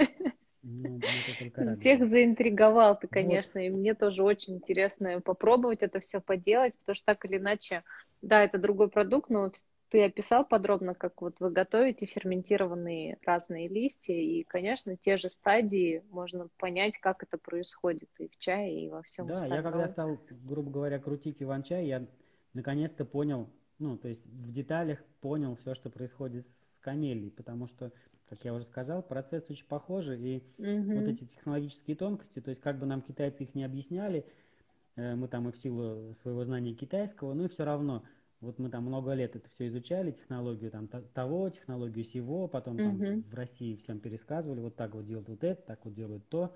Ну, мы только рады. Всех заинтриговал ты, Вот. конечно, и мне тоже очень интересно попробовать это все поделать, потому что так или иначе, да, это другой продукт, но ты описал подробно, как вот вы готовите ферментированные разные листья, и, конечно, те же стадии можно понять, как это происходит и в чае, и во всем Да, остальном. я когда стал, грубо говоря, крутить иван-чай, я наконец-то понял, ну, то есть в деталях понял все, что происходит с камелией, потому что, как я уже сказал, процесс очень похожий, и вот эти технологические тонкости, то есть как бы нам китайцы их не объясняли, мы там и в силу своего знания китайского, но и все равно, вот мы там много лет это все изучали, технологию там того, технологию сего, потом там в России всем пересказывали, вот так вот делают вот это, так вот делают то.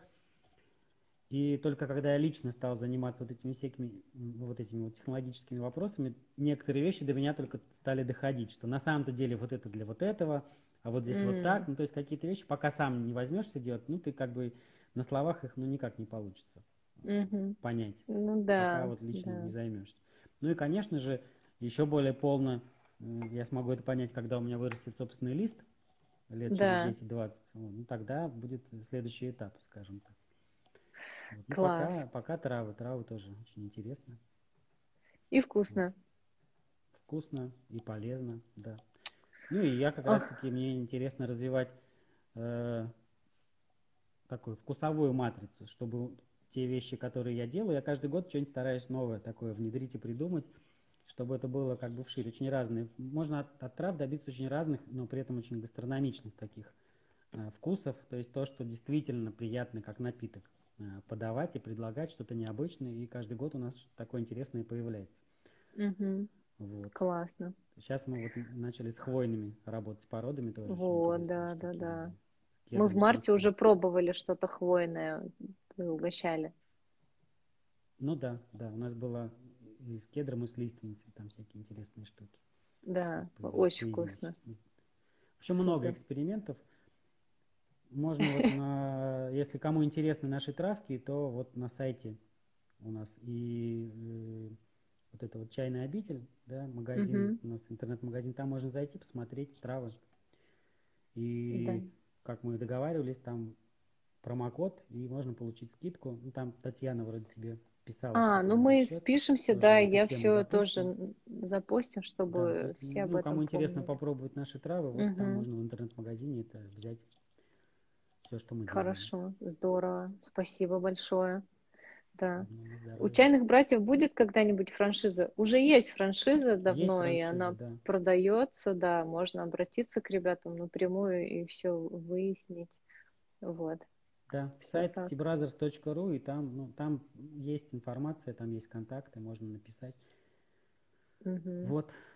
И только когда я лично стал заниматься вот этими всякими вот этими вот технологическими вопросами, некоторые вещи до меня только стали доходить, что на самом-то деле вот это для вот этого, а вот здесь вот так, ну то есть какие-то вещи, пока сам не возьмешься делать, ну ты как бы на словах их ну никак не получится понять, Ну пока да, вот лично да. не займешься. Ну и конечно же еще более полно я смогу это понять, когда у меня вырастет собственный лист лет через Да, 10-20, ну тогда будет следующий этап, скажем так. Вот. Ну, класс. пока травы тоже очень интересно. И Вот. вкусно. Вкусно и полезно, да. Ну и я как Ох, раз-таки, мне интересно развивать такую вкусовую матрицу, чтобы те вещи, которые я делаю, я каждый год что-нибудь стараюсь новое такое внедрить и придумать, чтобы это было как бы вширь, очень разные. Можно от трав добиться очень разных, но при этом очень гастрономичных таких вкусов, то есть то, что действительно приятно как напиток подавать и предлагать что-то необычное, и каждый год у нас что-то такое интересное появляется. Вот. классно. Сейчас мы вот начали с хвойными работать, с породами тоже очень Вот, интересные да, да, штуки да. делаем. С Мы в кедром, с марте листьями. уже пробовали что-то хвойное, вы угощали. Ну да, у нас было и с кедром, и с лиственницей, там всякие интересные штуки Да, очень появились. вкусно. В общем, много Супер. экспериментов. Можно вот если кому интересны наши травки, то вот на сайте у нас и вот это вот чайный обитель, да, магазин, у нас интернет-магазин, там можно зайти, посмотреть травы. Да. И как мы и договаривались, там промокод, и можно получить скидку. Ну, там Татьяна вроде тебе писала, что Ну там будет мы счет. спишемся, Тоже да, мы и эту я тему все запустим. тоже запостим, Да, чтобы если, все об ну, кому этом интересно помнили. попробовать наши травы, вот там можно в интернет-магазине это взять, все, что мы делаем. Хорошо, здорово. Спасибо большое. Да. Ну, на У здоровье. чайных братьев будет когда-нибудь франшиза? Уже есть франшиза Есть давно, и франшиза, она да. продается, да, можно обратиться к ребятам напрямую и все выяснить. Вот, Да, все сайт так. tbrothers.ru, и там, ну, там есть информация, там есть контакты, можно написать. Вот,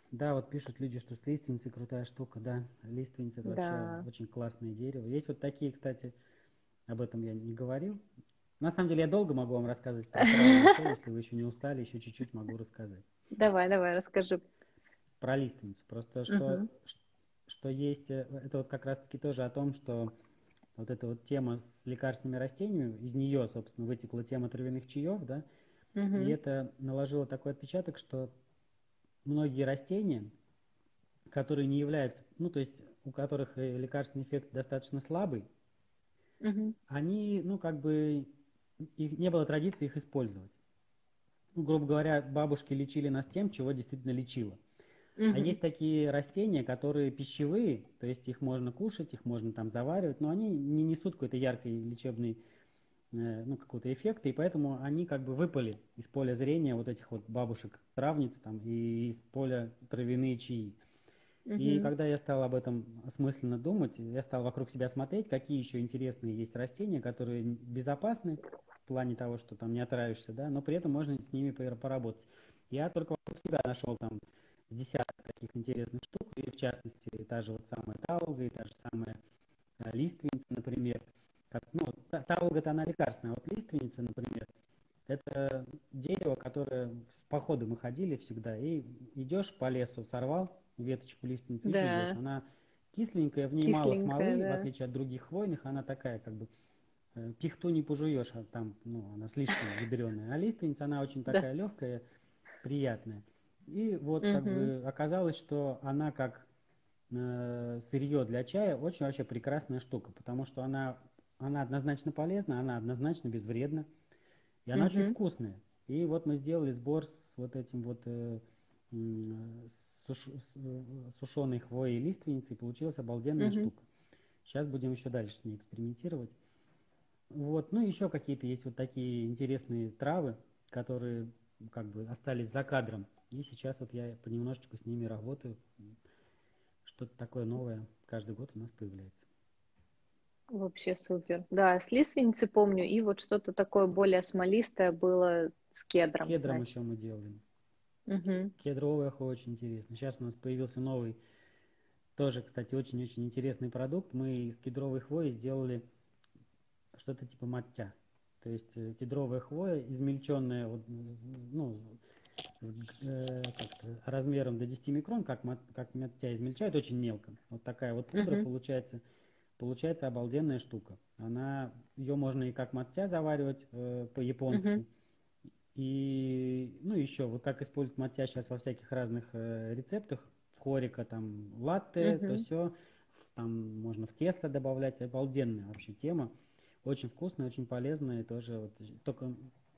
Да, вот пишут люди, что с лиственницей крутая штука, да. Лиственница это вообще Да. очень классное дерево. Есть вот такие, кстати, об этом я не говорил. На самом деле я долго могу вам рассказывать про травы и все, если вы еще не устали, еще чуть-чуть могу рассказать. Давай, давай, расскажи. Про лиственницу. Просто Мгм. что есть, это вот как раз-таки тоже о том, что вот эта вот тема с лекарственными растениями, из нее, собственно, вытекла тема травяных чаев, да, и Мгм. это наложило такой отпечаток, что многие растения, которые не являются, ну, то есть у которых лекарственный эффект достаточно слабый, Мгм. они, ну, как бы, их, не было традиции их использовать. Ну, грубо говоря, бабушки лечили нас тем, чего действительно лечило. А Мгм. есть такие растения, которые пищевые, то есть их можно кушать, их можно там заваривать, но они не несут какой-то яркой лечебной, ну, какого-то эффекта, и поэтому они как бы выпали из поля зрения вот этих вот бабушек-травниц там и из поля травяные чаи. И Мгм. когда я стал об этом осмысленно думать, я стал вокруг себя смотреть, какие еще интересные есть растения, которые безопасны в плане того, что там не отравишься, да, но при этом можно с ними поработать. Я только вокруг себя нашел там с десяток таких интересных штук, и в частности та же вот самая талга, и та же самая лиственница, например. Ну, талга-то она лекарственная, а вот лиственница, например, это дерево, которое в походы мы ходили всегда, и идешь по лесу, сорвал веточку лиственницы и жуешь. Да, Она кисленькая, в ней мало кисленькая, смолы, в да. отличие от других хвойных, она такая, как бы, пихту не пожуешь, а там, ну, она слишком ядреная. А лиственница, она очень Да. такая легкая, приятная. И вот как Мгм. бы оказалось, что она как сырье для чая очень вообще прекрасная штука, потому что она однозначно полезна, она однозначно безвредна. И она очень Мгм. вкусная. И вот мы сделали сбор с вот этим вот сушеной хвоей и лиственницей, и получилась обалденная Мгм. штука. Сейчас будем еще дальше с ней экспериментировать. Вот, ну еще какие-то есть вот такие интересные травы, которые как бы остались за кадром. И сейчас вот я понемножечку с ними работаю. Что-то такое новое каждый год у нас появляется. Вообще супер. Да, с лиственницы помню, и вот что-то такое более смолистое было с С кедром, кедром значит. еще мы делали. Мгм. Кедровая хвоя очень интересно. Сейчас у нас появился новый. Тоже, кстати, очень-очень интересный продукт. Мы из кедровой хвои сделали что-то типа маття. То есть кедровая хвоя, измельченная вот, ну, как-то размером до 10 микрон, как маття измельчают, очень мелко. Вот такая вот пудра Мгм. получается обалденная штука. Ее можно и как маття заваривать Мгм. по-японски. И, ну, еще, вот как используют маття сейчас во всяких разных рецептах, в хорика, там, латте, то Мгм. все, там можно в тесто добавлять, обалденная вообще тема, очень вкусная, очень полезная, и тоже вот, только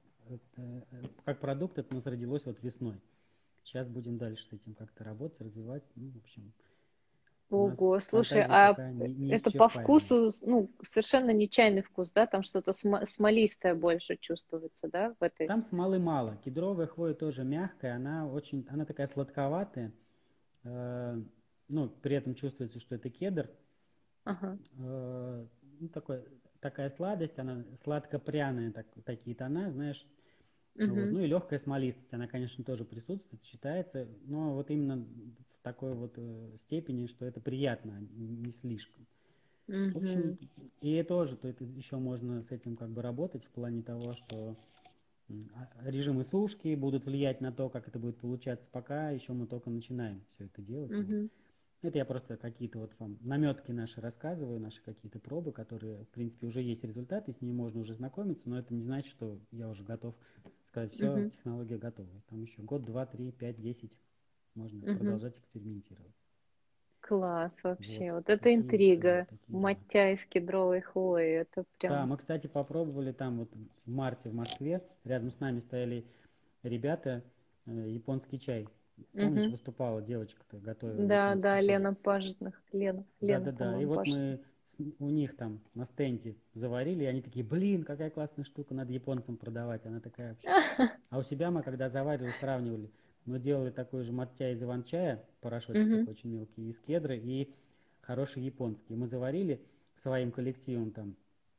как продукт это у нас родилось вот весной. Сейчас будем дальше с этим как-то работать, развивать, ну, в общем, у нас Ого, слушай, фантазия а пока это по неисчерпаемая. вкусу, ну, совершенно не чайный вкус, да? Там что-то смолистое больше чувствуется, да, в этой? Там смолы мало, кедровая хвоя тоже мягкая, она такая сладковатая, Э, ну, при этом чувствуется, что это кедр. Ага. Ну, такая сладость, она сладко-пряная, такие тона, знаешь. Вот. Мгм. Ну и легкая смолистость, она, конечно, тоже присутствует, считается, но вот именно в такой вот степени, что это приятно, а не слишком. В общем, Мгм. и тоже, то это еще можно с этим как бы работать в плане того, что режимы сушки будут влиять на то, как это будет получаться, пока еще мы только начинаем все это делать. Вот. Мгм. Это я просто какие-то вот вам наметки наши рассказываю, наши какие-то пробы, которые, в принципе, уже есть результаты, с ними можно уже знакомиться, но это не значит, что я уже готов сказать, все, Мгм. технология готова. Там еще год, два, три, пять, 10 можно Мгм. продолжать экспериментировать. Класс Вот, вообще. Вот это такие истории, интрига. такие дела. Маття из кедровой хвои. Это Да, прям... мы, кстати, попробовали там вот в марте в Москве, рядом с нами стояли ребята, японский чай. Помнишь, Мгм. выступала девочка-то, готовила Да, японский да, чай. Лена Пажитных. Лена, Да-да-да. И по-моему, вот Пажитных. мы у них там на стенде заварили, и они такие, блин, какая классная штука, надо японцам продавать. Она такая вообще. А у себя мы, когда заваривали, сравнивали, мы делали такой же маття из иван-чая, порошочек Мгм. такой очень мелкий, из кедры, и хороший японский. Мы заварили своим коллективом там,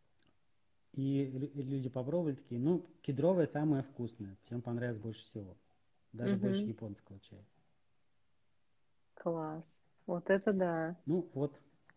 и люди попробовали такие, ну, кедровая самая вкусная, всем понравилось больше всего, даже больше Мгм. японского чая. Класс. Вот это да. Ну, вот,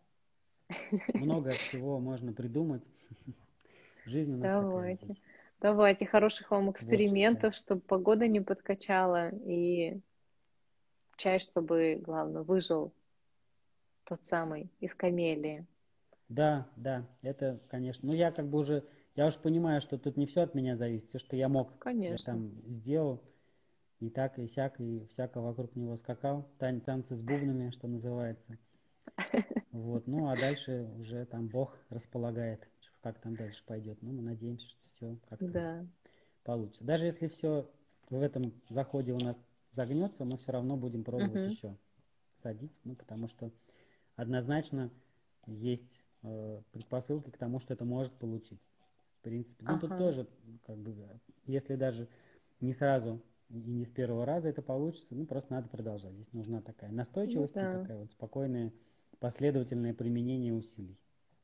много всего можно придумать. Жизнь у нас такая Давайте. здесь, Давайте хороших вам творческая. экспериментов, чтобы погода не подкачала и чай, чтобы, главное, выжил тот самый из камелии. Да, да, это, конечно. Ну, я как бы уже, я уж понимаю, что тут не все от меня зависит. Все, что я мог, я Конечно. там сделал. И так, и сяк, и всяко вокруг него скакал. Танцы с бубнами, что называется. Вот. Ну, а дальше уже там Бог располагает, как там дальше пойдет. Ну, мы надеемся, что все как-то Да. получится. Даже если все в этом заходе у нас загнется, мы все равно будем пробовать Мгм. еще садить. Ну, потому что однозначно есть предпосылки к тому, что это может получиться. В принципе. Ну, тут Ага. тоже, как бы, если даже не сразу и не с первого раза это получится, ну, просто надо продолжать. Здесь нужна такая Ну настойчивость и да. такая вот спокойное, последовательное применение усилий.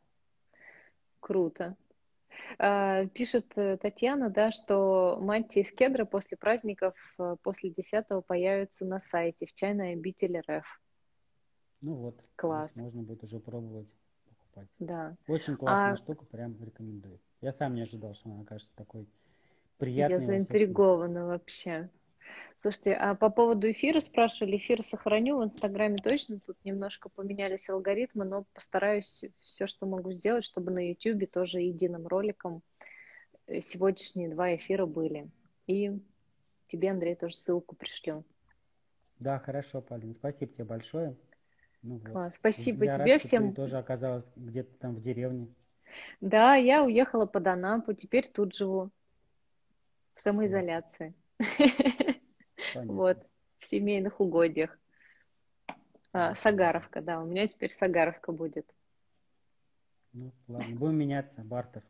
Круто. Пишет Татьяна, да, что мантии из кедра после праздников, после 10-го появятся на сайте в чайной обители РФ. Ну вот, здесь Класс. можно будет уже пробовать покупать. Да. Очень классная А штука, прям рекомендую. Я сам не ожидал, что она окажется такой я приятной во всех смыслах. заинтригована вообще. Слушайте, а по поводу эфира спрашивали, эфир сохраню в Инстаграме точно, тут немножко поменялись алгоритмы, но постараюсь все, что могу сделать, чтобы на Ютубе тоже единым роликом сегодняшние 2 эфира были. И тебе, Андрей, тоже ссылку пришлю. Да, хорошо, Полин, спасибо тебе большое. Ну вот. Класс. Спасибо Я рад, тебе что ты всем. тоже оказалась где-то там в деревне. Да, я уехала под Анапу, теперь тут живу, в Классно. самоизоляции. Понятно. Вот, в семейных угодьях. Хорошо, ладно. Сагаровка, да, у меня теперь Сагаровка будет. Ну, ладно, будем меняться, бартер.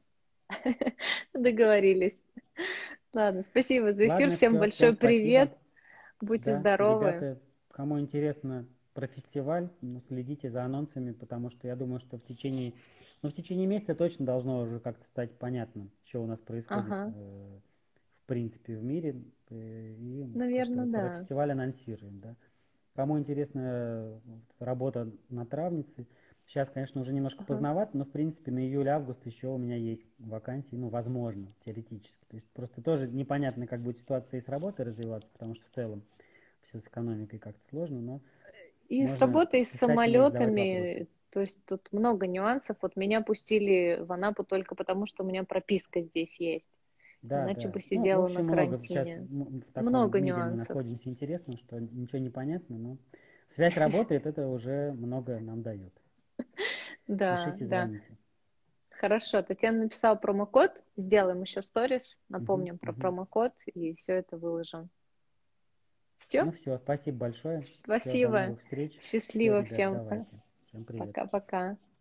Договорились. Ладно, спасибо за эфир. Ладно, Всем все, всем большой спасибо. привет. Будьте Да, здоровы. ребята, кому интересно про фестиваль, ну, следите за анонсами, потому что я думаю, что в течение месяца точно должно уже как-то стать понятно, что у нас происходит Ага, в принципе в мире, и как-то наверное, вот про да. фестиваль анонсируем, да. Кому интересна работа на травнице, сейчас, конечно, уже немножко Ага. поздновато, но, в принципе, на июль-август еще у меня есть вакансии, ну, возможно, теоретически. То есть просто тоже непонятно, как будет ситуация и с работой развиваться, потому что в целом все с экономикой как-то сложно, но И с можно работой, и с писать мне и задавать вопросы. самолетами, то есть тут много нюансов. Вот меня пустили в Анапу только потому, что у меня прописка здесь есть. Да, Иначе да. бы Ну, в сидела на общем, много сейчас карантине. в таком Много мире мы нюансов. находимся интересном, что ничего не понятно, но связь работает, это уже много нам дает. Да, Пишите, да. звоните. Хорошо, Татьяна написала промокод. Сделаем еще сторис, Мгм, напомним про мгм. промокод и все это выложим. Все? Ну все, спасибо большое. Все, до Спасибо. новых встреч. Все, Счастливо ребят, всем. давайте. Всем привет. Пока-пока.